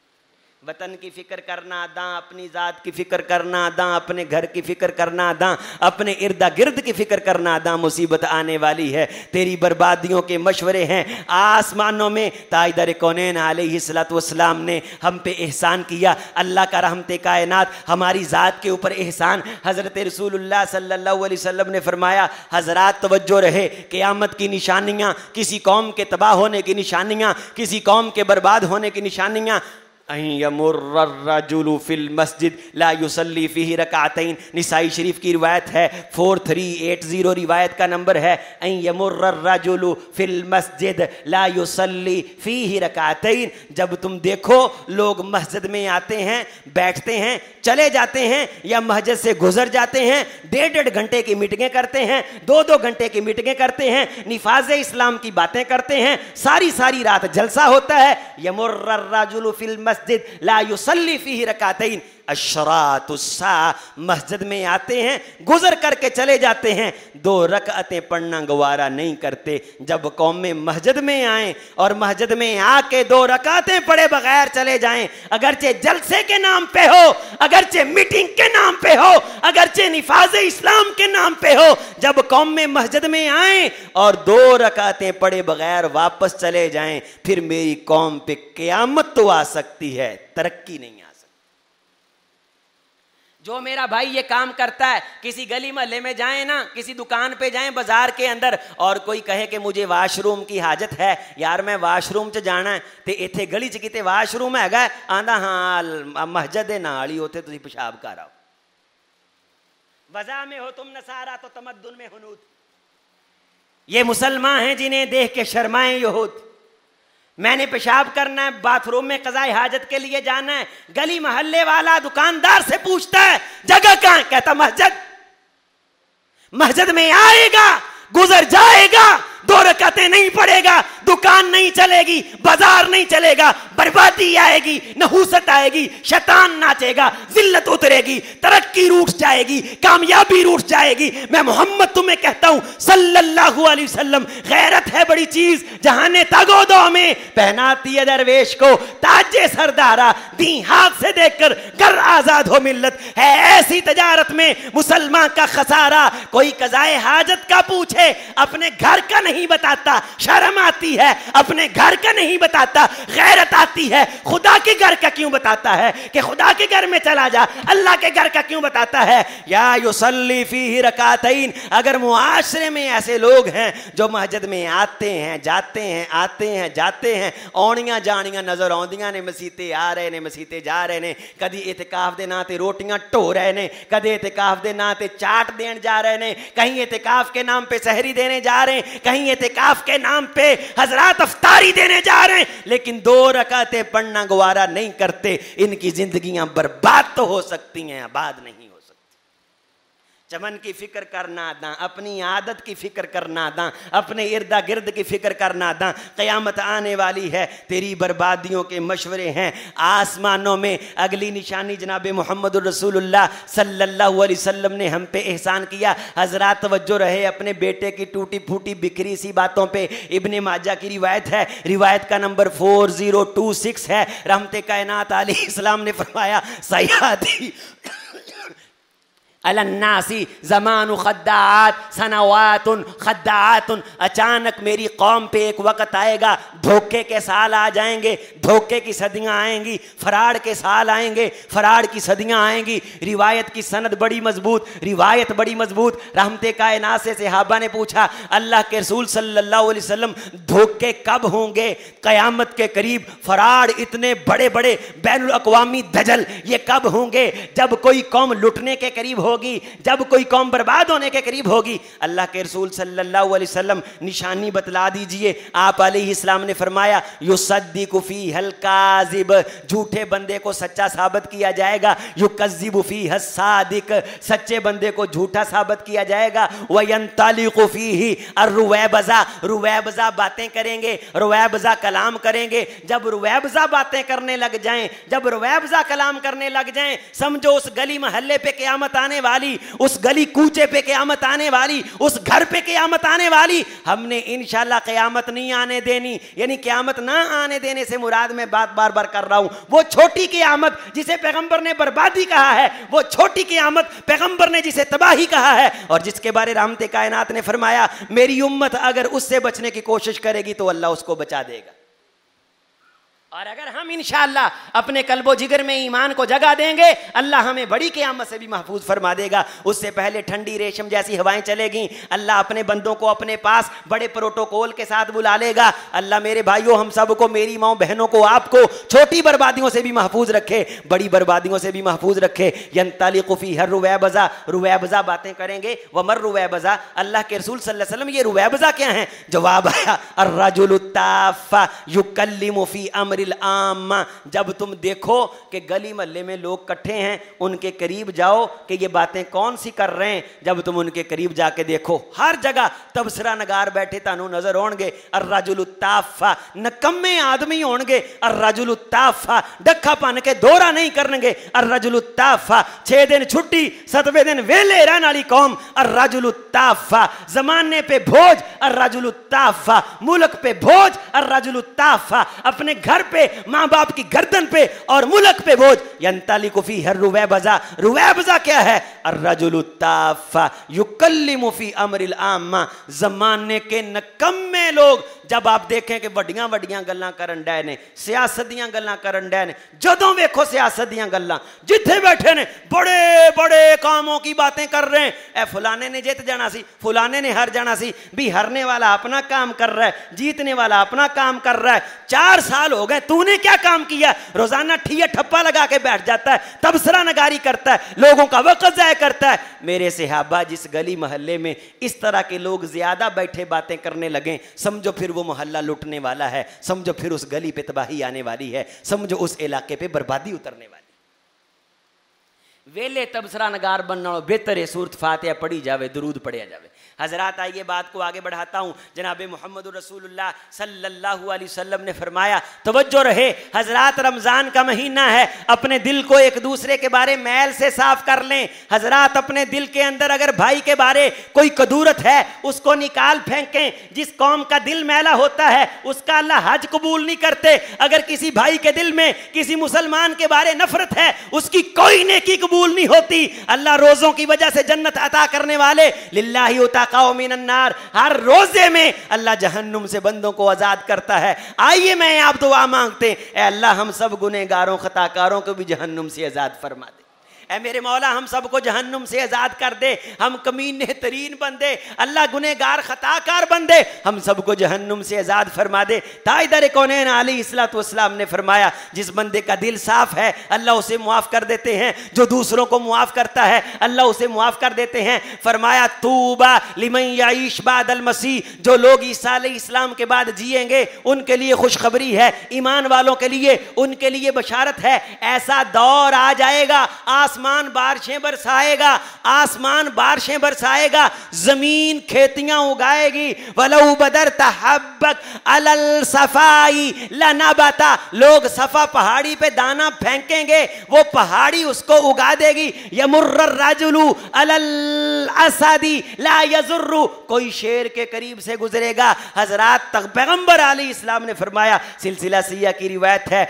وطن کی فکر کرنا داں, اپنی ذات کی فکر کرنا داں, اپنے گھر کی فکر کرنا داں, اپنے ارد گرد کی فکر کرنا داں, مصیبت آنے والی ہے. تیری بربادیوں کے مشورے ہیں آسمانوں میں. تاجدار کونین علیہ الصلوۃ والسلام نے ہم پہ احسان کیا, اللہ کا رحمت کائنات ہماری ذات کے اوپر احسان. حضرت رسول اللہ صلی اللہ علیہ وسلم نے فرمایا حضرات توجہ رہے, قیامت کی نشانیاں, کسی قوم کے تباہ ہونے کی نشانیاں, کسی قوم کے برباد ہونے کی نشانیاں. ان یمر الرجل فی المسجد لا یصلی فیہ رکعتین, نسائی شریف کی روایت ہے, 4380 روایت کا نمبر ہے. ان یمر الرجل فی المسجد لا یصلی فیہ رکعتین, جب تم دیکھو لوگ مسجد میں آتے ہیں, بیٹھتے ہیں, چلے جاتے ہیں, یا مسجد سے گزر جاتے ہیں, 1.5 گھنٹے کی میٹنگیں کرتے ہیں, 2 گھنٹے کی میٹنگیں کرتے ہیں, نفاذ اسلام کی باتیں کرتے ہیں, ساری رات جلسہ ہوتا ہے. یمر الرجل فی المسجد لا یصلی فیہ رکعتین, اشراط الساعہ, مسجد میں آتے ہیں, گزر کر کے چلے جاتے ہیں, 2 رکعتیں پڑھنا گوارا نہیں کرتے. جب قوم میں مسجد میں آئیں اور مسجد میں آ کے 2 رکعتیں پڑھے بغیر چلے جائیں, اگرچہ جلسے کے نام پہ ہو, اگرچہ میٹنگ کے نام پہ ہو, اگرچہ نفاذ اسلام کے نام پہ ہو, جب قوم میں مسجد میں آئیں اور 2 رکعتیں پڑھے بغیر واپس چلے جائیں, پھر میری قوم پہ قیامت تو آ سکتی ہے, ترقی نہیں آ سکتی. جو میرا بھائی یہ کام کرتا ہے, کسی گلی محلے میں جائیں نا, کسی دکان پہ جائیں, بازار کے اندر, اور کوئی کہے کہ مجھے واش روم کی حاجت ہے, یار میں واش روم چ جانا ہے, تے ایتھے گلی چ کتے واش روم ہے, آندا ہاں مسجد دے نال ہی اوتھے تسی پیشاب کر آؤ. وضع میں ہو تم نصارا تو تمدن میں ہنود. یہ مسلمان ہیں جنہیں دیکھ کے شرمائیں یہود. میں نے پیشاب کرنا ہے, باتھ روم میں قضاء حاجت کے لیے جانا ہے, گلی محلے والا دکاندار سے پوچھتا ہے جگہ کہاں ہے, کہتا مسجد. مسجد میں آئے گا, गुजर जाएगा, 2 रकातें नहीं पड़ेगा, दुकान नहीं चलेगी, बाजार नहीं चलेगा, बर्बादी आएगी, नहूसत आएगी, शैतान नाचेगा, जिल्लत उतरेगी, तरक्की रूठ जाएगी, कामयाबी रूठ जाएगी। मैं मोहम्मद तुम्हें कहता हूं सल्लल्लाहु अलैहि वसल्लम, गैरत है बड़ी चीज, जहाने तगोदो में पहनाती है दरवेश को ताजे सरदारा, दी हाथ से देखकर घर आजाद हो मिल्लत। है ऐसी तजारत में मुसलमान का खसारा, कोई कज़ाए हाजत का पूछे अपने घर का नहीं बताता, शर्म आती है, अपने घर का नहीं बताता, गैरत आती है, खुदा के घर का क्यों बताता है कि खुदा के घर में चला जा, अल्लाह के घर का क्यों बताता है। या युसल्ली फीही रकातैन, अगर मुआशरे में ऐसे लोग हैं जो मस्जिद में आते हैं, जाते हैं, आते हैं, जाते हैं, औणियां जानियां नजर आउंदियां ने, मसीते आ रहे ने, मसीते जा रहे ने, कदी इतिकाफ दे नां ते रोटियां ढो रहे ने, कदे इतिकाफ दे नां ते चाट देन जा रहे ने, कहीं इतिकाफ के नाम पे सहरी देने जा रहे हैं, कहीं इतिकाफ के नाम पे हजरात अफ्तारी देने जा रहे हैं, लेकिन 2 रकातें पढ़ना गवारा नहीं करते। इनकी जिंदगियां बर्बाद तो हो सकती हैं, आबाद नहीं हो सकती। चमन की फिक्र करना दा, अपनी आदत की फिक्र करना दा, अपने इर्दा गिर्द की फिक्र करना दा। क़यामत आने वाली है, तेरी बर्बादियों के मशवरे हैं। आसमानों में अगली निशानी जनाब मोहम्मद रसूलुल्लाह सल्लल्लाहु अलैहि वसल्लम ने हम पे एहसान किया। हजरात तवज्जो रहे अपने बेटे की टूटी फूटी बिखरी सी बातों पे। इब्ने माजा की रिवायत है, रिवायत का नंबर 4026 है। रहमते कायनात अलैहिस्सलाम ने फरमाया, सयादी अलन्नासी ज़मानु खद्दात सनवातुन खद्दातुन, अचानक मेरी कौम पे एक वक़्त आएगा, धोखे के साल आ जाएंगे, धोखे की सदियाँ आएंगी, फराड के साल आएंगे, फराड की सदियाँ आएंगी। रिवायत की सनद बड़ी मजबूत, रिवायत बड़ी मजबूत। रहमते कायनात से सहाबा ने पूछा, अल्लाह के रसूल सल्लल्लाहु अलैहि वसल्लम, धोखे कब होंगे? क़यामत के करीब फराड इतने बड़े बड़े बैनुल अक़वामी दजल ये कब होंगे? जब कोई कौम लुटने के करीब होगी, जब कोई कौम बर्बाद होने के करीब होगी। अल्लाह के रसूल सल्लल्लाहु अलैहि वसल्लम निशानी बतला दीजिए। आप अलैहिस्सलाम ने फरमाया, युसद्दिकु फीहल काज़िब, झूठे बंदे को सच्चा साबित किया जाएगा, युकज़्ज़िबु फीहा सादिक, सच्चे बंदे को झूठा साबित किया जाएगा। वयंतलिकु फीही अर्रुवैबज़ा, रुवैबज़ा बातें करेंगे, रुवैबज़ा कलाम करेंगे। जब रुवैबज़ा बातें करने लग जाएं, जब रुवैबज़ा कलाम करने लग जाएं, समझो उस गली महल्ले पे क़यामत आने वाली, उस गली कूचे पे क़यामत आने वाली, उस घर पे क़यामत आने वाली। हमने इंशाल्लाह क़यामत नहीं आने देनी, यानी क़यामत ना आने देने से मुराद मैं बात बार बार कर रहा हूं, वो छोटी क़यामत जिसे पैगंबर ने बर्बादी कहा है, वो छोटी क़यामत पैगंबर ने जिसे तबाही कहा है, और जिसके बारे रहमते कायनात ने फरमाया, मेरी उम्मत अगर उससे बचने की कोशिश करेगी तो अल्लाह उसको बचा देगा। और अगर हम इंशाअल्लाह अपने कल्बो जिगर में ईमान को जगा देंगे, अल्लाह हमें बड़ी क़यामत से भी महफूज फरमा देगा। उससे पहले ठंडी रेशम जैसी हवाएं चलेगी, अल्लाह अपने बंदों को अपने पास बड़े प्रोटोकॉल के साथ बुला लेगा। अल्लाह मेरे भाइयों, हम सबको, मेरी माँ बहनों को, आपको छोटी बर्बादियों से भी महफूज रखे, बड़ी बर्बादियों से भी महफूज रखे। यंतलिकु फीहा रुवैबज़ा, रुवैबज़ा बातें करेंगे। वमर रुवैबज़ा, अल्लाह के रसूल सल्लल्लाहु अलैहि वसल्लम ये रुवैबज़ा क्या है? जवाब आया, अर्रजुलु ताफ़ा युकल्लिमु फी अम्र आमा, जब तुम देखो कि गली महल्ले में लोग इकट्ठे हैं, उनके करीब जाओ कि ये बातें कौन सी कर रहे हैं। जब तुम उनके करीब जाके देखो, हर जगह तबसरा नगार बैठे तानू नजर होंगे। अर्रजुलु ताफ़ा, नकम्मे आदमी होंगे। अर्रजुलु ताफ़ा, डखा पन के दौरा नहीं करनगे। अर्रजुलु ताफ़ा, 6 दिन छुट्टी 7वें दिन वेले रहने वाली कौम। अर्रजुलु ताफ़ा, जमाने पे भोज। अर्रजुलु ताफ़ा, मुल्क पे भोज। अर्रजुलु ताफ़ा, अपने घर पे, माँ बाप की गर्दन पे और मुल्क पे बोझ। यंतलिकु फीहा रुवैबज़ा, रुवैबज़ा क्या है? अर्रजुलु ताफ़ा युकल्लिमु फी अम्रिल आम्मा, जमाने के नकम्मे लोग जब आप देखें कि वड्डियां वड्डियां गल्लां करन डे ने, सियासत दियां गल्लां करन डे ने, जदों वेखो सियासत दियां गल्लां, जिथे बैठे ने बड़े बड़े कामों की बातें कर रहे हैं। ए फलाने ने जित जाना सी, फलाने ने हार जाना सी, भी हारने वाला अपना काम कर रहा है, जीतने वाला अपना काम कर रहा है। 4 साल हो गए, तूने क्या काम किया? रोजाना ठिया ठप्पा लगा के बैठ जाता है, तबसरा नगारी करता है, लोगों का वक्त ज़ाया करता है। मेरे सहाबा, जिस गली महल्ले में इस तरह के लोग ज्यादा बैठे बातें करने लगे, समझो फिर वो मोहल्ला लुटने वाला है, समझो फिर उस गली पे तबाही आने वाली है, समझो उस इलाके पे बर्बादी उतरने वाली। वेले तबसरा नगार बनना बेहतर है सूरत फातिहा पढ़ी जावे, दरूद पढ़िया जावे। حضرات آئیے بات کو آگے بڑھاتا ہوں. جناب محمد رسول اللہ صلی اللہ علیہ وسلم نے فرمایا, توجہ رہے حضرات, رمضان کا مہینہ ہے, اپنے دل کو ایک دوسرے کے بارے میل سے صاف کر لیں. حضرات اپنے دل کے اندر اگر بھائی کے بارے کوئی کدورت ہے اس کو نکال پھینکیں. جس قوم کا دل میلا ہوتا ہے اس کا اللہ حج قبول نہیں کرتے. اگر کسی بھائی کے دل میں کسی مسلمان کے بارے نفرت ہے اس کی کوئی نیکی قبول نہیں ہوتی. اللہ روزوں کی وجہ سے جنت عطا کرنے والے, للہ اتقوا من النار, ہر روزے میں اللہ جہنم سے بندوں کو آزاد کرتا ہے. آئیے میں آپ دعا مانگتے ہیں, اے اللہ ہم سب گنہگاروں خطاکاروں کو بھی جہنم سے آزاد فرما دے. اے میرے مولا ہم سب کو جہنم سے آزاد کر دے. ہم کمینے ترین بندے, اللہ گنہگار خطاکار بندے, ہم سب کو جہنم سے آزاد فرما دے. تاجدار کونین علیہ الصلوۃ والسلام نے فرمایا جس بندے کا دل صاف ہے اللہ اسے معاف کر دیتے ہیں, جو دوسروں کو معاف کرتا ہے اللہ اسے معاف کر دیتے ہیں. فرمایا طوبی لمن یعیش بعد المسیح, جو لوگ عیسیٰ علیہ السلام کے بعد جئیں گے ان کے لیے خوشخبری ہے, ایمان والوں کے لیے ان کے لیے بشارت ہے. ایسا دور آ جائے گا آسمان بارشیں برسائے گا, آسمان بارشیں برسائے گا, زمین کھیتیاں اگائے گی. وَلَوْ بَدَرْتَ حَبَّكَ عَلَى الصَّفَاءِ لَنَبَتَ, لوگ صفا پہاڑی پہ دانا پھینکیں گے وہ پہاڑی اس کو اگا دے گی. يَمُرَّ الرَّجُلُ عَلَى الْأَسَدِ لَا يَزُرُّ, کوئی شیر کے قریب سے گزرے گا. حضرات پیغمبر علیہ السلام نے فرمایا, سلسلہ سیاہ کی روایت ہے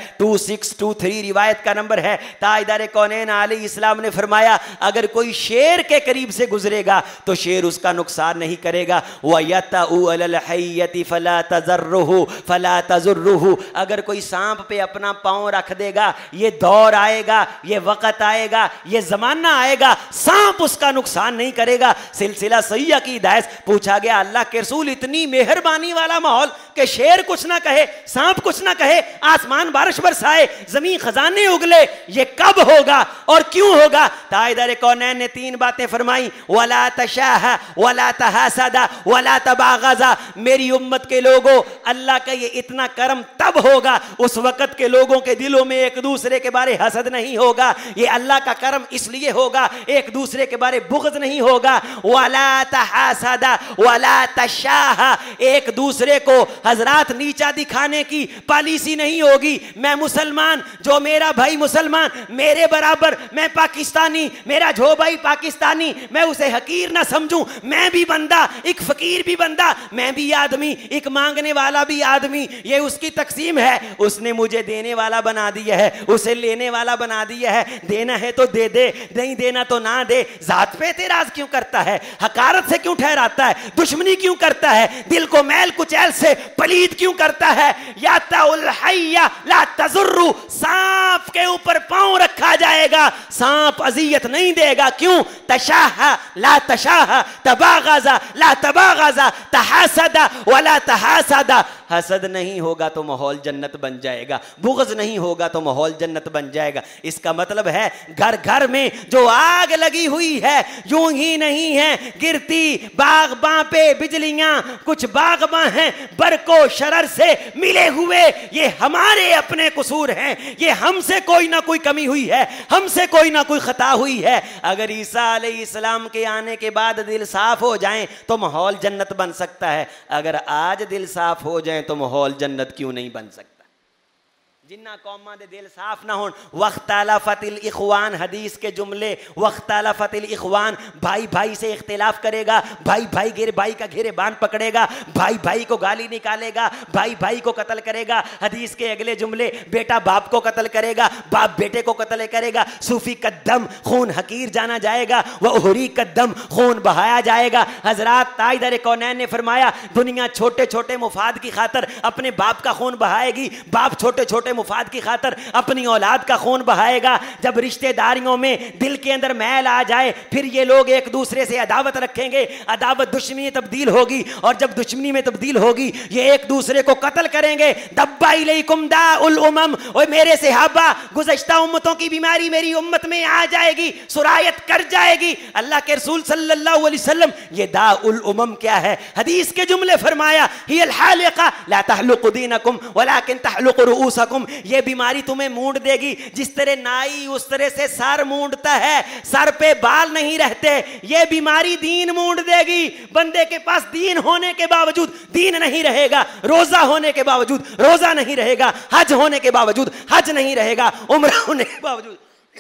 2623 روایت کا نمبر ہے, تاجدار کونین علیہ السلام نے فرمایا اگر کوئی شیر کے قریب سے گزرے گا تو شیر اس کا نقصان نہیں کرے گا. وَيَتَعُ عَلَى الْحَيَّةِ فَلَا تَضُرُّهُ فَلَا تَضُرُّهُ, اگر کوئی سانپ پہ اپنا پاؤں رکھ دے گا, یہ دور آئے گا, یہ وقت آئے گا, یہ زمانہ آئے گا, سانپ اس کا نقصان نہیں کرے گا. سلسلہ صحیحہ کی ہدایت پوچھا گیا اللہ کے رسول اتنی مہربانی والا ماحول کہ شیر کچھ نہ کہے, سانپ کچھ نہ کہے, آسمان بارش برسائے, زمین خزانے اگلے, یہ کب ہوگا اور کیوں ہوگا؟ تاجدار کونین نے 3 باتیں فرمائیں, وَلَا تَشَاهَ وَلَا تَحَاسَدَ وَلَا تَبَاغَضَ. میری امت کے لوگوں اللہ کا یہ اتنا کرم تب ہوگا اس وقت کے لوگوں کے دلوں میں ایک دوسرے کے بارے حسد نہیں ہوگا. یہ اللہ کا کرم اس لیے ہوگا ایک دوسرے کے بارے بغض نہیں ہوگا. وَلَا تَحَاسَدَ وَلَا تَشَاهَ, ایک دوسرے کو حضرات نیچا دکھانے کی پالیسی نہیں ہوگی. میں مسلمان, جو میرا بھائی مسلمان میرے برابر, میں پاکستانی, میرا جو بھائی پاکستانی, میں اسے حقیر نہ سمجھوں. میں بھی بندہ, ایک فقیر بھی بندہ, میں بھی آدمی, ایک مانگنے والا بھی آدمی. یہ اس کی تقسیم ہے, اس نے مجھے دینے والا بنا دیا ہے, اسے لینے والا بنا دیا ہے. دینا ہے تو دے دے, نہیں دینا تو نہ دے. ذات پہ اعتراض کیوں کرتا ہے, حقارت سے کیوں ٹھہراتا ہے, دشمنی کیوں کرتا ہے, دل کو میل کچیل سے پلید کیوں کرتا ہے؟ یا الحی لا تضر, سانپ کے اوپر پاؤں رکھا جائے گا, سانپ اذیت نہیں دے گا. کیوں؟ تشاہ لا تشاہ, تباغض لا تباغض, تحاسد ولا تحاسد. حسد نہیں ہوگا تو ماحول جنت بن جائے گا, بغض نہیں ہوگا تو ماحول جنت بن جائے گا. اس کا مطلب ہے گھر گھر میں جو آگ لگی ہوئی ہے یوں ہی نہیں ہے گرتی, باغباں پہ بجلیاں, کچھ باغباں ہیں برق و شرر سے ملے ہوئے, یہ ہمارے اپنے قصور ہیں, یہ ہم سے کوئی نہ کوئی کمی ہوئی ہے, ہم سے کوئی نہ کوئی خطا ہوئی ہے. اگر عیسیٰ علیہ السلام کے آنے کے بعد دل صاف ہو جائیں تو ماحول جنت بن سکتا ہے. اگر آج دل صاف ہو جائیں تو ماحول جنت کیوں نہیں بن سکتا؟ جنہ قوماں دے دل صاف نہ ہون. واختلفت الاخوان, حدیث کے جملے, واختلفت الاخوان, بھائی بھائی سے اختلاف کرے گا, بھائی بھائی کا گھیرے بان پکڑے گا, بھائی بھائی کو گالی نکالے گا, بھائی بھائی کو قتل کرے گا. حدیث کے اگلے جملے, بیٹا باپ کو قتل کرے گا, باپ بیٹے کو قتل کرے گا. صوفی کا دم خون حقیر جانا جائے گا, وہری کا دم خون بہایا جائے گا. حضرات تاجدار کونین نے فرمایا دنیا چھوٹے چھوٹے مفاد کی خاطر اپنے باپ کا خون بہائے گی, باپ چھوٹے چھوٹے مفاد کی خاطر اپنی اولاد کا خون بہائے گا. جب رشتہ داریوں میں دل کے اندر میل آ جائے پھر یہ لوگ ایک دوسرے سے عداوت رکھیں گے, عداوت دشمنی تبدیل ہوگی, اور جب دشمنی میں تبدیل ہوگی یہ ایک دوسرے کو قتل کریں گے. دبا الیکم داء الامم, اور میرے صحابہ گزشتہ امتوں کی بیماری میری امت میں آ جائے گی, سرایت کر جائے گی. اللہ کے رسول صلی اللہ علیہ وسلم یہ داء الامم کیا ہے؟ حدیث کے جملے فرمایا ہی الحالقہ لا تحلق دینکم ولکن تحلق رؤوسکم. تکم, یہ بیماری تمہیں مونڈ دے گی جس طرح نائی اس طرح سے سر مونڈتا ہے, سر پہ بال نہیں رہتے, یہ بیماری دین مونڈ دے گی. بندے کے پاس دین ہونے کے باوجود دین نہیں رہے گا, روزہ ہونے کے باوجود روزہ نہیں رہے گا, حج ہونے کے باوجود حج نہیں رہے گا, عمرہ ہونے کے باوجود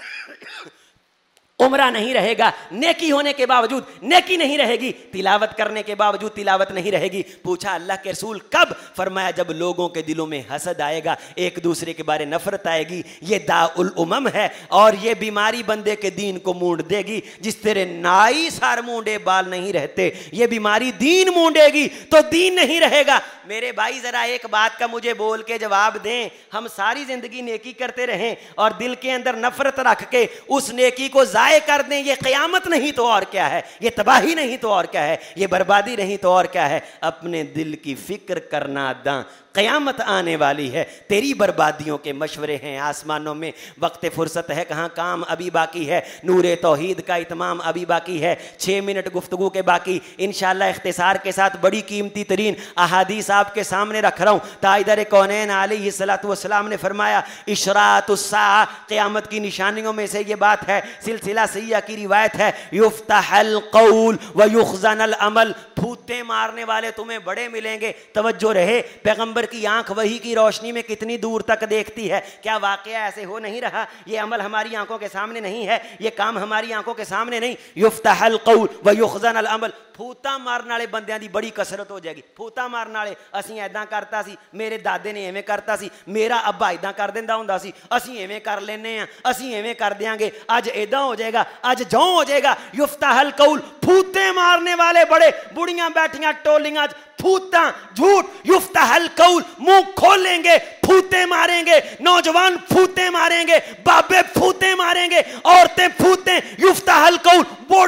عمرہ نہیں رہے گا, نیکی ہونے کے باوجود نیکی نہیں رہے گی, تلاوت کرنے کے باوجود تلاوت نہیں رہے گی. پوچھا اللہ کے رسول کب؟ فرمایا جب لوگوں کے دلوں میں حسد آئے گا, ایک دوسرے کے بارے نفرت آئے گی. یہ داء الامم ہے اور یہ بیماری بندے کے دین کو مونڈ دے گی. جس طرح نائی سار مونڈے بال نہیں رہتے, یہ بیماری دین مونڈے گی تو دین نہیں رہے گا. میرے بھائی ذرا ایک بات کا مجھے بول کے جواب دیں, ہم ساری زندگی نیکی کرتے رہیں اور دل کے اندر نفرت رکھ کے اس نیکی کو ضائع کر دیں, یہ قیامت نہیں تو اور کیا ہے, یہ تباہی نہیں تو اور کیا ہے, یہ بربادی نہیں تو اور کیا ہے. اپنے دل کی فکر کرنا داں, قیامت آنے والی ہے, تیری بربادیوں کے مشورے ہیں آسمانوں میں. وقت فرصت ہے کہاں, کام ابھی باقی ہے, نور توحید کا اتمام ابھی باقی ہے. 6 منٹ گفتگو کے باقی, انشاءاللہ اختصار کے ساتھ بڑی قیمتی ترین احادیث آپ کے سامنے رکھ رہا ہوں. تاجدار کونین علیہ الصلوۃ والسلام نے فرمایا اشراط الساعہ, قیامت کی نشانیوں میں سے یہ بات ہے. سلسلہ صحیحہ کی روایت ہے, یفتح القول ویخزن العمل, پھوتے مارنے والے تمہیں بڑے ملیں گے. توجہ رہے, پیغمبر کی آنکھ وحی کی روشنی میں کتنی دور تک دیکھتی ہے. کیا واقعہ ایسے ہو نہیں رہا؟ یہ عمل ہماری آنکھوں کے سامنے نہیں ہے, یہ کام ہماری آنکھوں کے سامنے نہیں. یفتح القول ویخزن العمل, پھوتا مارن والے بندیاں دی بڑی کثرت ہو جائے گی. پھوتا مارن والے, اسی ایداں کرتا سی, میرے دادے نے ایویں کرتا سی, میرا ابا ایداں کر دیندا ہوندا سی, اسی ایویں کر لینے ہیں, اسی ایویں کر دیاں گے, اج ایداں ہو جائے گا, اج جوں ہو جائے گا. یفتح القول, پھوتے مارنے والے بڑے, بڑیاں بیٹھیاں ٹولیاں پھوتاں جھوٹ. یفتح القول, منہ کھولیں گے پھوتے ماریں گے, نوجوان پھوتے ماریں گے, بابے پھوتے ماریں گے, عورتیں پھوتے. یفتح القول,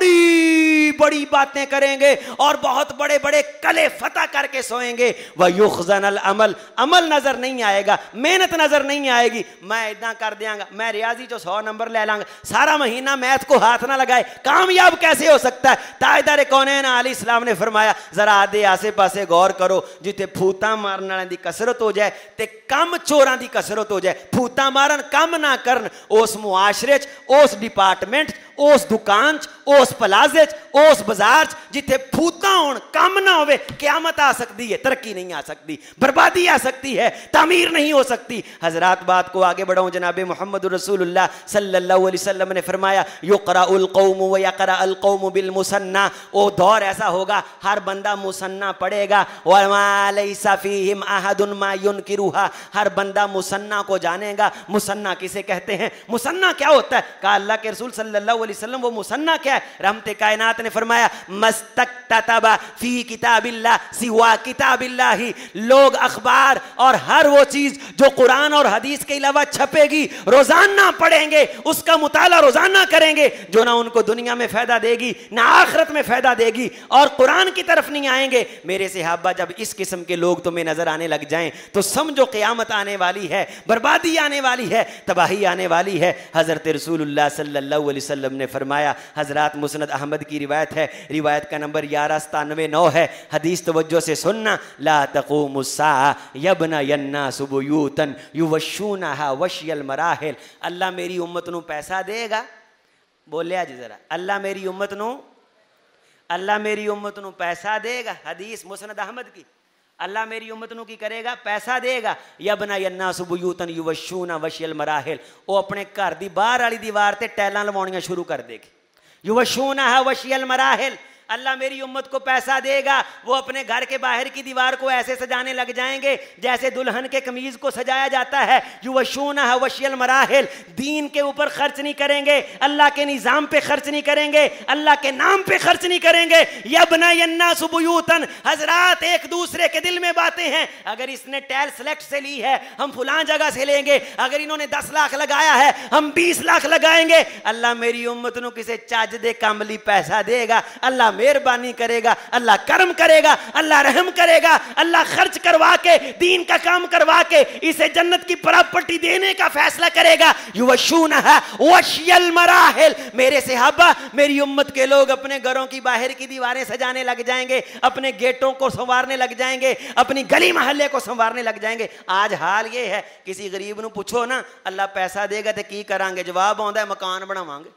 بڑی بڑی باتیں کریں گے اور بہت بڑے بڑے کلے فتح کر کے سوئیں گے. ویخزن العمل, عمل نظر نہیں آئے گا, محنت نظر نہیں آئے گی. میں اداں کر دیاں گا, میں ریاضی جو 100 نمبر لے لاں گا, سارا مہینہ میتھ کو ہاتھ نہ لگائے, کامیاب کیسے ہو سکتا ہے؟ تاجدار کونین علیہ السلام نے فرمایا ذرا آدھے آسے پاسے غور کرو, جتے پھوتاں مارن والے دی کثرت ہو جائے تے کم چوراں دی کثرت ہو جائے. پھوتاں مارن کم نہ کرن, اس معاشرے چ, اس ڈپارٹمنٹ, اس دکان چ, اس پلازے چ, اس بازار چ جتے پھوتاں ہون, کم نہ ہوئے, قیامت آ سکتی ہے, ترقی نہیں آ سکتی, بربادی آ سکتی ہے, تعمیر نہیں ہو سکتی. حضرات بات کو آگے بڑھاؤں, جناب محمد رسول اللہ صلی اللہ علیہ وسلم نے فرمایا یقرأ القوم ویقرأ القوم بالمثنى, او دور ایسا ہوگا ہر بندہ مثنى پڑھے گا, وما لیس فیہم احد ما ینکرھا, ہر بندہ مثنى کو جانے گا. مثنى کسے کہتے ہیں, مثنى کیا ہوتا ہے؟ کہا اللہ کے رسول صلی اللہ علیہ وسلم وہ مثنى کیا ہے؟ رحمت کائنات نے فرمایا مستکتب فی کتاب اللہ سوا کتاب اللہ, لوگ اخبار اور ہر وہ چیز جو قرآن اور حدیث کے علاوہ چھپے گی روزانہ پڑھیں گے, اس کا مطالعہ روزانہ کریں گے, جو نہ ان کو دنیا میں فائدہ دے گی نہ آخرت میں فائدہ دے گی, اور قرآن کی طرف نہیں آئیں گے. میرے صحابہ جب اس قسم کے لوگ تمہیں نظر آنے لگ جائیں تو سمجھو قیامت آنے والی ہے, بربادی آنے والی ہے, تباہی آنے والی ہے. حضرت رسول اللہ صلی اللہ علیہ وسلم نے فرمایا, حضرات مسند احمد کی روایت ہے, روایت کا نمبر 11999 ہے, حدیث توجہ سے سننا, لا تقوم الساعہ یبنی الناس بیوتا یوشونہا وشی المراحل. اللہ میری امت نو پیسہ دے گا, بولے آج ذرا, اللہ میری امت نو پیسہ دے گا. حدیث مسند احمد کی, اللہ میری امت نو کی کرے گا, پیسہ دے گا. یبنی الناس بیوتا یوشونا وشی المراحل, وہ اپنے گھر دی باہر والی دیوار تے ٹیلاں لواؤنیاں شروع کر دے گی. یوشونہا وشی المراحل, اللہ میری امت کو پیسہ دے گا, وہ اپنے گھر کے باہر کی دیوار کو ایسے سجانے لگ جائیں گے جیسے دلہن کے قمیض کو سجایا جاتا ہے. یوشونہا وشی المراحل, دین کے اوپر خرچ نہیں کریں گے, اللہ کے نظام پہ خرچ نہیں کریں گے, اللہ کے نام پہ خرچ نہیں کریں گے. یبنی الناس بیوتا, حضرات ایک دوسرے کے دل میں باتیں ہیں, اگر اس نے ٹیل سلیکٹ سے لی ہے ہم فلان جگہ سے لیں گے, اگر انہوں نے 10 لاکھ لگایا ہے ہم 20 لاکھ لگائیں گے. اللہ میری امت نو کسے چاج دے کاملی پیسہ دے گا, اللہ مہربانی کرے گا, اللہ کرم کرے گا, اللہ رحم کرے گا, اللہ خرچ کروا کے دین کا کام کروا کے اسے جنت کی پراپرٹی دینے کا فیصلہ کرے گا. یوشونہا وشی المراحل, میرے صحابہ میری امت کے لوگ اپنے گھروں کی باہر کی دیواریں سجانے لگ جائیں گے, اپنے گیٹوں کو سنوارنے لگ جائیں گے, اپنی گلی محلے کو سنوارنے لگ جائیں گے. آج حال یہ ہے, کسی غریب نو پوچھو نا اللہ پیسہ دے گا تے کی کران گے, جواب آندا ہے مکان بناواں گے.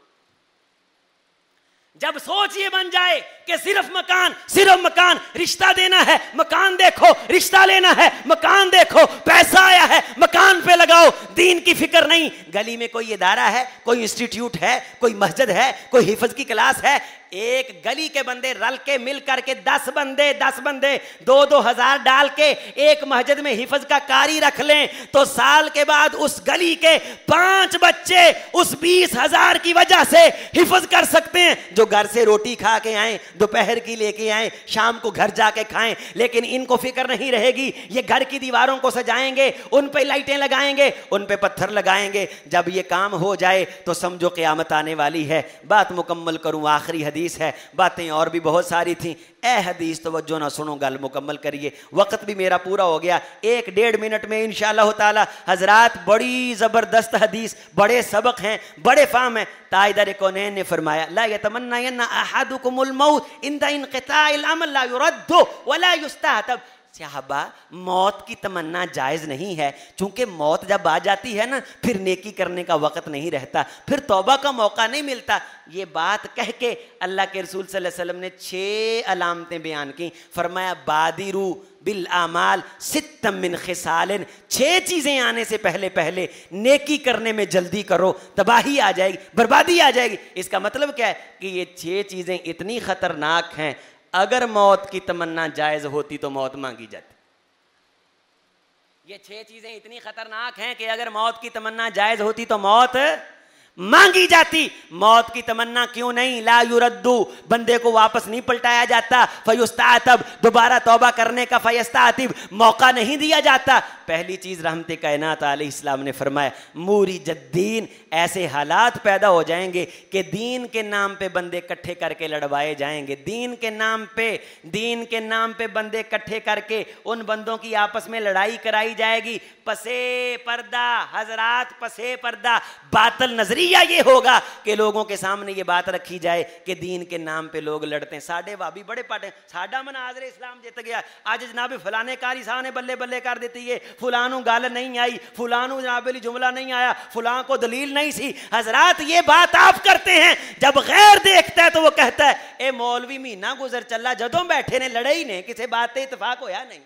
جب سوچ یہ بن جائے کہ صرف مکان, رشتہ دینا ہے مکان دیکھو, رشتہ لینا ہے مکان دیکھو, پیسہ آیا ہے مکان پہ لگاؤ, دین کی فکر نہیں. گلی میں کوئی ادارہ ہے, کوئی انسٹیٹیوٹ ہے, کوئی مسجد ہے, کوئی حفظ کی کلاس ہے, ایک گلی کے بندے رل کے مل کر کے 10 بندے 2,000 ڈال کے ایک مسجد میں حفظ کا قاری رکھ لیں تو سال کے بعد اس گلی کے 5 بچے اس 20,000 کی وجہ سے حفظ کر سکتے ہیں, جو گھر سے روٹی کھا کے آئیں, دوپہر کی لے کے آئیں, شام کو گھر جا کے کھائیں. لیکن ان کو فکر نہیں رہے گی, یہ گھر کی دیواروں کو سجائیں گے, ان پہ لائٹیں لگائیں گے, ان پہ پتھر لگائیں گے. جب یہ کام ہو جائے تو سمجھو قیامت آنے والی ہے. بات مکمل کروں, آخری حدیث ہے, باتیں اور بھی بہت ساری تھیں. اے حدیث توجہ نہ سنو, گل مکمل کریے, وقت بھی میرا پورا ہو گیا. 1-1.5 منٹ میں انشاءاللہ تعالی حضرات بڑی زبردست حدیث, بڑے سبق ہیں, بڑے فہم ہیں. تاجدار کونین نے فرمایا لا یتمنین احدکم الموت عند انقطاع العمل لا يرد ولا يستعتب. صحابہ موت کی تمنا جائز نہیں ہے, چونکہ موت جب آ جاتی ہے نا پھر نیکی کرنے کا وقت نہیں رہتا, پھر توبہ کا موقع نہیں ملتا. یہ بات کہہ کے اللہ کے رسول صلی اللہ علیہ وسلم نے 6 علامتیں بیان کی. فرمایا بادرو بالاعمال 6 من خصال, 6 چیزیں آنے سے پہلے نیکی کرنے میں جلدی کرو, تباہی آ جائے گی, بربادی آ جائے گی. اس کا مطلب کیا ہے کہ یہ 6 چیزیں اتنی خطرناک ہیں, اگر موت کی تمنا جائز ہوتی تو موت مانگی جاتی. یہ 6 چیزیں اتنی خطرناک ہیں کہ اگر موت کی تمنا جائز ہوتی تو موت مانگی جاتی. موت کی تمنا کیوں نہیں؟ لا یردو, بندے کو واپس نہیں پلٹایا جاتا. فیستعتب, دوبارہ توبہ کرنے کا فیستعتب موقع نہیں دیا جاتا. پہلی چیز رحمت کائنات علیہ السلام نے فرمایا موری جدین, ایسے حالات پیدا ہو جائیں گے کہ دین کے نام پہ بندے کٹھے کر کے لڑوائے جائیں گے. دین کے نام پہ بندے کٹھے کر کے ان بندوں کی آپس میں لڑائی کرائی جائے گی. پسے پردہ حضرات, پسے پردہ باطل نظریہ یہ ہوگا کہ لوگوں کے سامنے یہ بات رکھی جائے کہ دین کے نام پہ لوگ لڑتے ہیں. ساڈے بھابی بڑے پاٹے, ساڈا مناظر اسلام جیت گیا, آج جناب فلانے کاری صاحب نے بلے بلے کر دیتی ہے, فلانوں گال نہیں آئی, فلانوں جناب علی جملہ نہیں آیا, فلان کو دلیل نہیں سی. حضرات یہ بات آپ کرتے ہیں, جب غیر دیکھتا ہے تو وہ کہتا ہے اے مولوی مہینہ گزر چلا جدوں بیٹھے نے لڑے ہی نہیں, کسی بات تے اتفاق ہویا نہیں.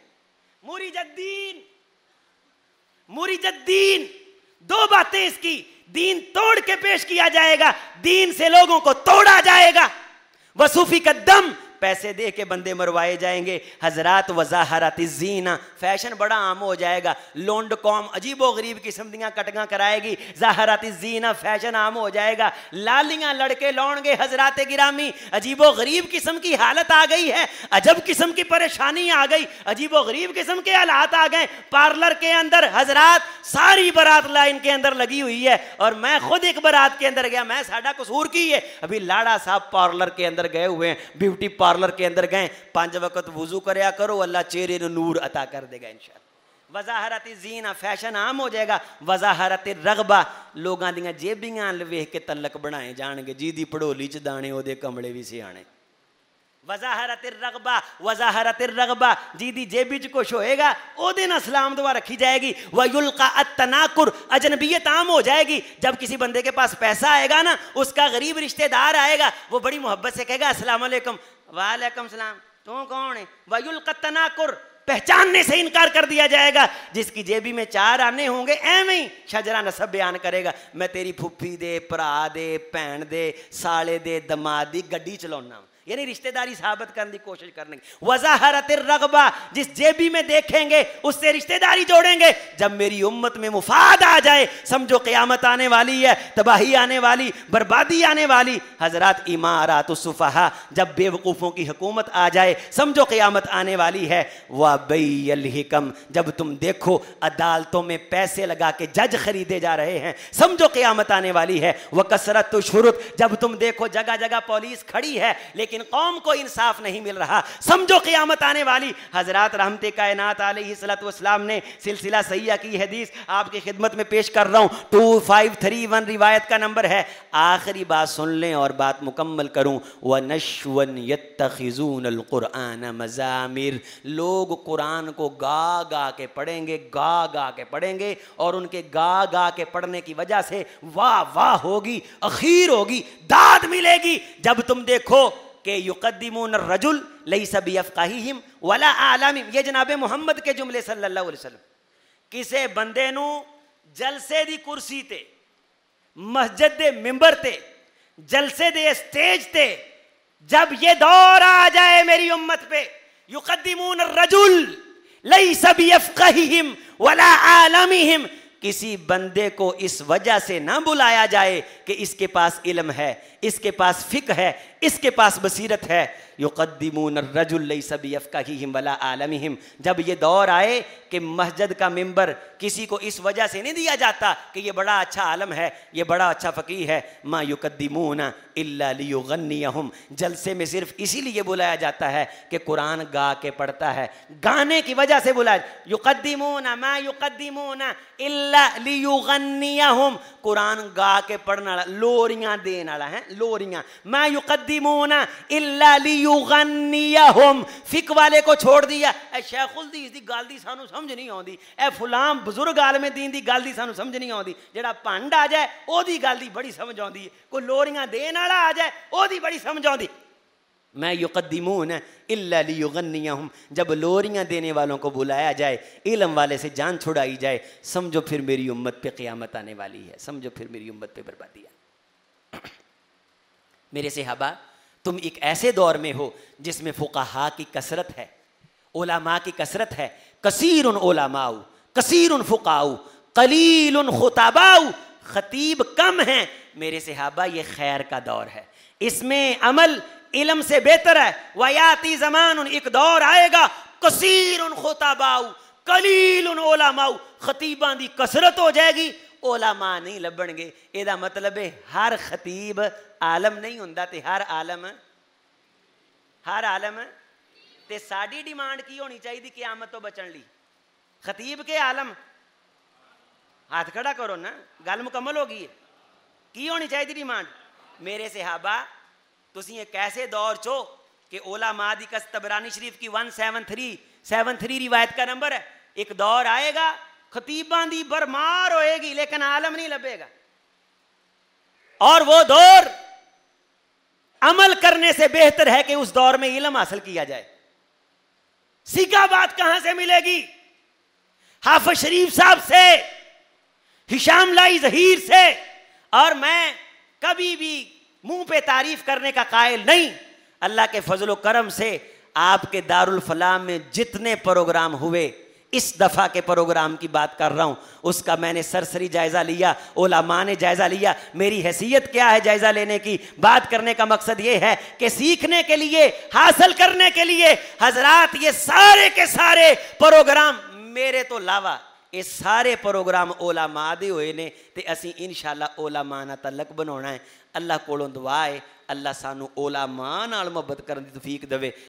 موری جدین 2 باتیں اس کی, دین توڑ کے پیش کیا جائے گا, دین سے لوگوں کو توڑا جائے گا. وصوفی کا دم, پیسے دے کے بندے مروائے جائیں گے. حضرات وظاہرات الزینہ, فیشن بڑا عام ہو جائے گا, لونڈ قوم عجیب و غریب قسم دیاں کٹگاں کرائے گی. ظاہرات الزینہ, فیشن عام ہو جائے گا, لالیاں لڑکے لون گے. حضرات گرامی عجیب و غریب قسم کی حالت آ گئی ہے, عجب قسم کی پریشانی آ گئی, عجیب و غریب قسم کے حالات آ گئے. پارلر کے اندر حضرات ساری برات لائن کے اندر لگی ہوئی ہے, اور میں خود ایک برات کے اندر گیا, میں ساڈا قصور کی ہے, ابھی لاڑا صاحب پارلر کے اندر گئے ہوئے ہیں, بیوٹی پارلر کے اندر گئے. 5 وقت وضو کریا کرو, اللہ چہرے نو نور عطا کر دے گا انشاءاللہ. وظاہرت الزینہ, فیشن عام ہو جائے گا. وظاہرت الرغبہ, لوگاں دیاں جیبیاں ویکھ کے تلک بنائے جان گے, جی دی پڑھولی چ دانے او دے کمڑے بھی سیانے. وظاہرت الرغبہ, جی دی جیبی چ کچھ ہوئے گا او دے نال سلام دعا رکھی جائے گی. ویلقى التناکر, اجنبیت عام ہو جائے گی. جب کسی بندے کے پاس پیسہ آئے گا نا, اس کا غریب رشتہ دار آئے گا, وہ بڑی محبت سے کہے گا السلام علیکم. وعلیکم السلام, تو کون ہے؟ ویلقى التناکر, پہچاننے سے انکار کر دیا جائے گا. جس کی جیبی میں 4 آنے ہوں گے ایویں ہی شجرہ نسب بیان کرے گا, میں تیری پھپھی دے, پرا دے, بھین دے, سالے دے, دماد دی گڈی چلاؤنا, یعنی رشتہ داری ثابت کرنے کی کوشش کرنے کی. وظاہرت الرغبہ, جس جیبی میں دیکھیں گے اس سے رشتہ داری جوڑیں گے. جب میری امت میں مفاد آ جائے سمجھو قیامت آنے والی ہے, تباہی آنے والی, بربادی آنے والی. حضرات امارات السفہاء, جب بے وقوفوں کی حکومت آ جائے سمجھو قیامت آنے والی ہے. وَبَيَّ الْحِكَمْ, جب تم دیکھو عدالتوں میں پیسے لگا کے جج خریدے جا رہے ہیں سمجھو قیامت آنے والی ہے. وَكَثْرَةُ الشُّرُطِ, جب تم دیکھو جگہ جگہ پولیس کھڑی ہے لیکن لیکن قوم کو انصاف نہیں مل رہا. سمجھو قیامت آنے والی. حضرات رحمت کائنات علیہ الصلوۃ والسلام نے سلسلہ صحیحہ کی حدیث آپ کی خدمت میں پیش کر رہا ہوں. 2531 روایت کا نمبر ہے. آخری بات سن لیں اور بات مکمل کروں. وَنَشْوًا يَتَّخِذُونَ الْقُرْآنَ مَزَامِرَ. لوگ قرآن کو گا گا کے پڑھیں گے, گا گا کے پڑھیں گے, اور ان کے گا گا کے پڑھنے کی وجہ سے واہ واہ ہوگی, اخیر ہوگی, داد ملے گی. جب تم دیکھو کہ یقدمون الرجل لیس بیفقہہم ولا اعلمہم, یہ جناب محمد کے جملے صلی اللہ علیہ وسلم. کسے بندے نو جلسے دی کرسی تے, مسجد دے ممبر تے, جلسے دے سٹیج تے جب یہ دور آ جائے میری امت پہ, یقدمون الرجل لیس بیفقہہم ولا اعلمہم, کسی بندے کو اس وجہ سے نہ بلایا جائے کہ اس کے پاس علم ہے, اس کے پاس فقہ ہے, اس کے پاس بصیرت ہے. یقدمون الرجل لیس بیفقہہم ولا عالمہم. جب یہ دور آئے کہ مسجد کا ممبر کسی کو اس وجہ سے نہیں دیا جاتا کہ یہ بڑا اچھا عالم ہے, یہ بڑا اچھا فقیہ ہے. ما یقدمون الا لیغنیہم, جلسے میں صرف اسی لیے بلایا جاتا ہے کہ قرآن گا کے پڑھتا ہے, گانے کی وجہ سے بلایا. یقدمون ما یقدمون الا لیغنیہم, قرآن گا کے پڑھنے والا, لوریاں دین والا ہے, لوریاں. ما یقدمون الا لیغنیہم, فقہ والے کو چھوڑ دیا. اے شیخ الحدیث دی گل دی سانو سمجھ نہیں آندی, اے فلاں بزرگ عالم دین دی گل دی سانو سمجھ نہیں آندی, جڑا پنڈ آ جائے او دی گل دی بڑی سمجھ آندی ہے, کوئی لوریاں دین والا آ جائے او دی بڑی سمجھ آندی. میں یقدمون الا لیغنیہم, جب لوریاں دینے والوں کو بلایا جائے, علم والے سے جان چھڑائی جائے, سمجھو پھر میری امت پہ قیامت آنے والی ہے, سمجھو پھر میری امت پہ بربادی ہے. میرے صحابہ, تم ایک ایسے دور میں ہو جس میں فقہاء کی کثرت ہے, علماء کی کثرت ہے. کثیر علماء کثیر فقہاء قلیل خطباء, خطیب کم ہیں. میرے صحابہ یہ خیر کا دور ہے, اس میں عمل علم سے بہتر ہے. وَيَأْتِي زَمَانٌ, ایک دور آئے گا, کثیر خطباء قلیل علماء, خطیباں دی کثرت ہو جائے گی, علماء نہیں لبن گے. یہ دا مطلب ہے ہر خطیب عالم نہیں ہوندا تے ہر عالم تے ساڈی ڈیمانڈ کی ہونی چاہیے قیامت تو بچن لی؟ خطیب کے عالم, ہاتھ کھڑا کرو نا, گل مکمل ہو گئی ہے. کی ہونی چاہیے ڈیمانڈ؟ میرے صحابہ, تسی ایک ایسے دور چو کہ علماء دی کس طبرانی شریف کی 173 روایت کا نمبر ہے. ایک دور آئے گا خطیباں دی برمار ہوئے گی لیکن عالم نہیں لبے گا, اور وہ دور عمل کرنے سے بہتر ہے کہ اس دور میں علم حاصل کیا جائے. سیکھا بات کہاں سے ملے گی؟ حافظ شریف صاحب سے, ہشام لائی ظہیر سے. اور میں کبھی بھی منہ پہ تعریف کرنے کا قائل نہیں, اللہ کے فضل و کرم سے آپ کے دارالفلاح میں جتنے پروگرام ہوئے, اس دفعہ کے پروگرام کی بات کر رہا ہوں, اس کا میں نے سرسری جائزہ لیا, علماء نے جائزہ لیا. میری حیثیت کیا ہے جائزہ لینے کی؟ بات کرنے کا مقصد یہ ہے کہ سیکھنے کے لیے, حاصل کرنے کے لیے. حضرات یہ سارے کے سارے پروگرام میرے تو علاوہ یہ سارے پروگرام علماء دے ہوئے نے, تے اسی انشاءاللہ علماء نال تعلق بناونا ہے. اللہ کولوں دعا ہے اللہ سانو علماء نال محبت کرن دی توفیق دے.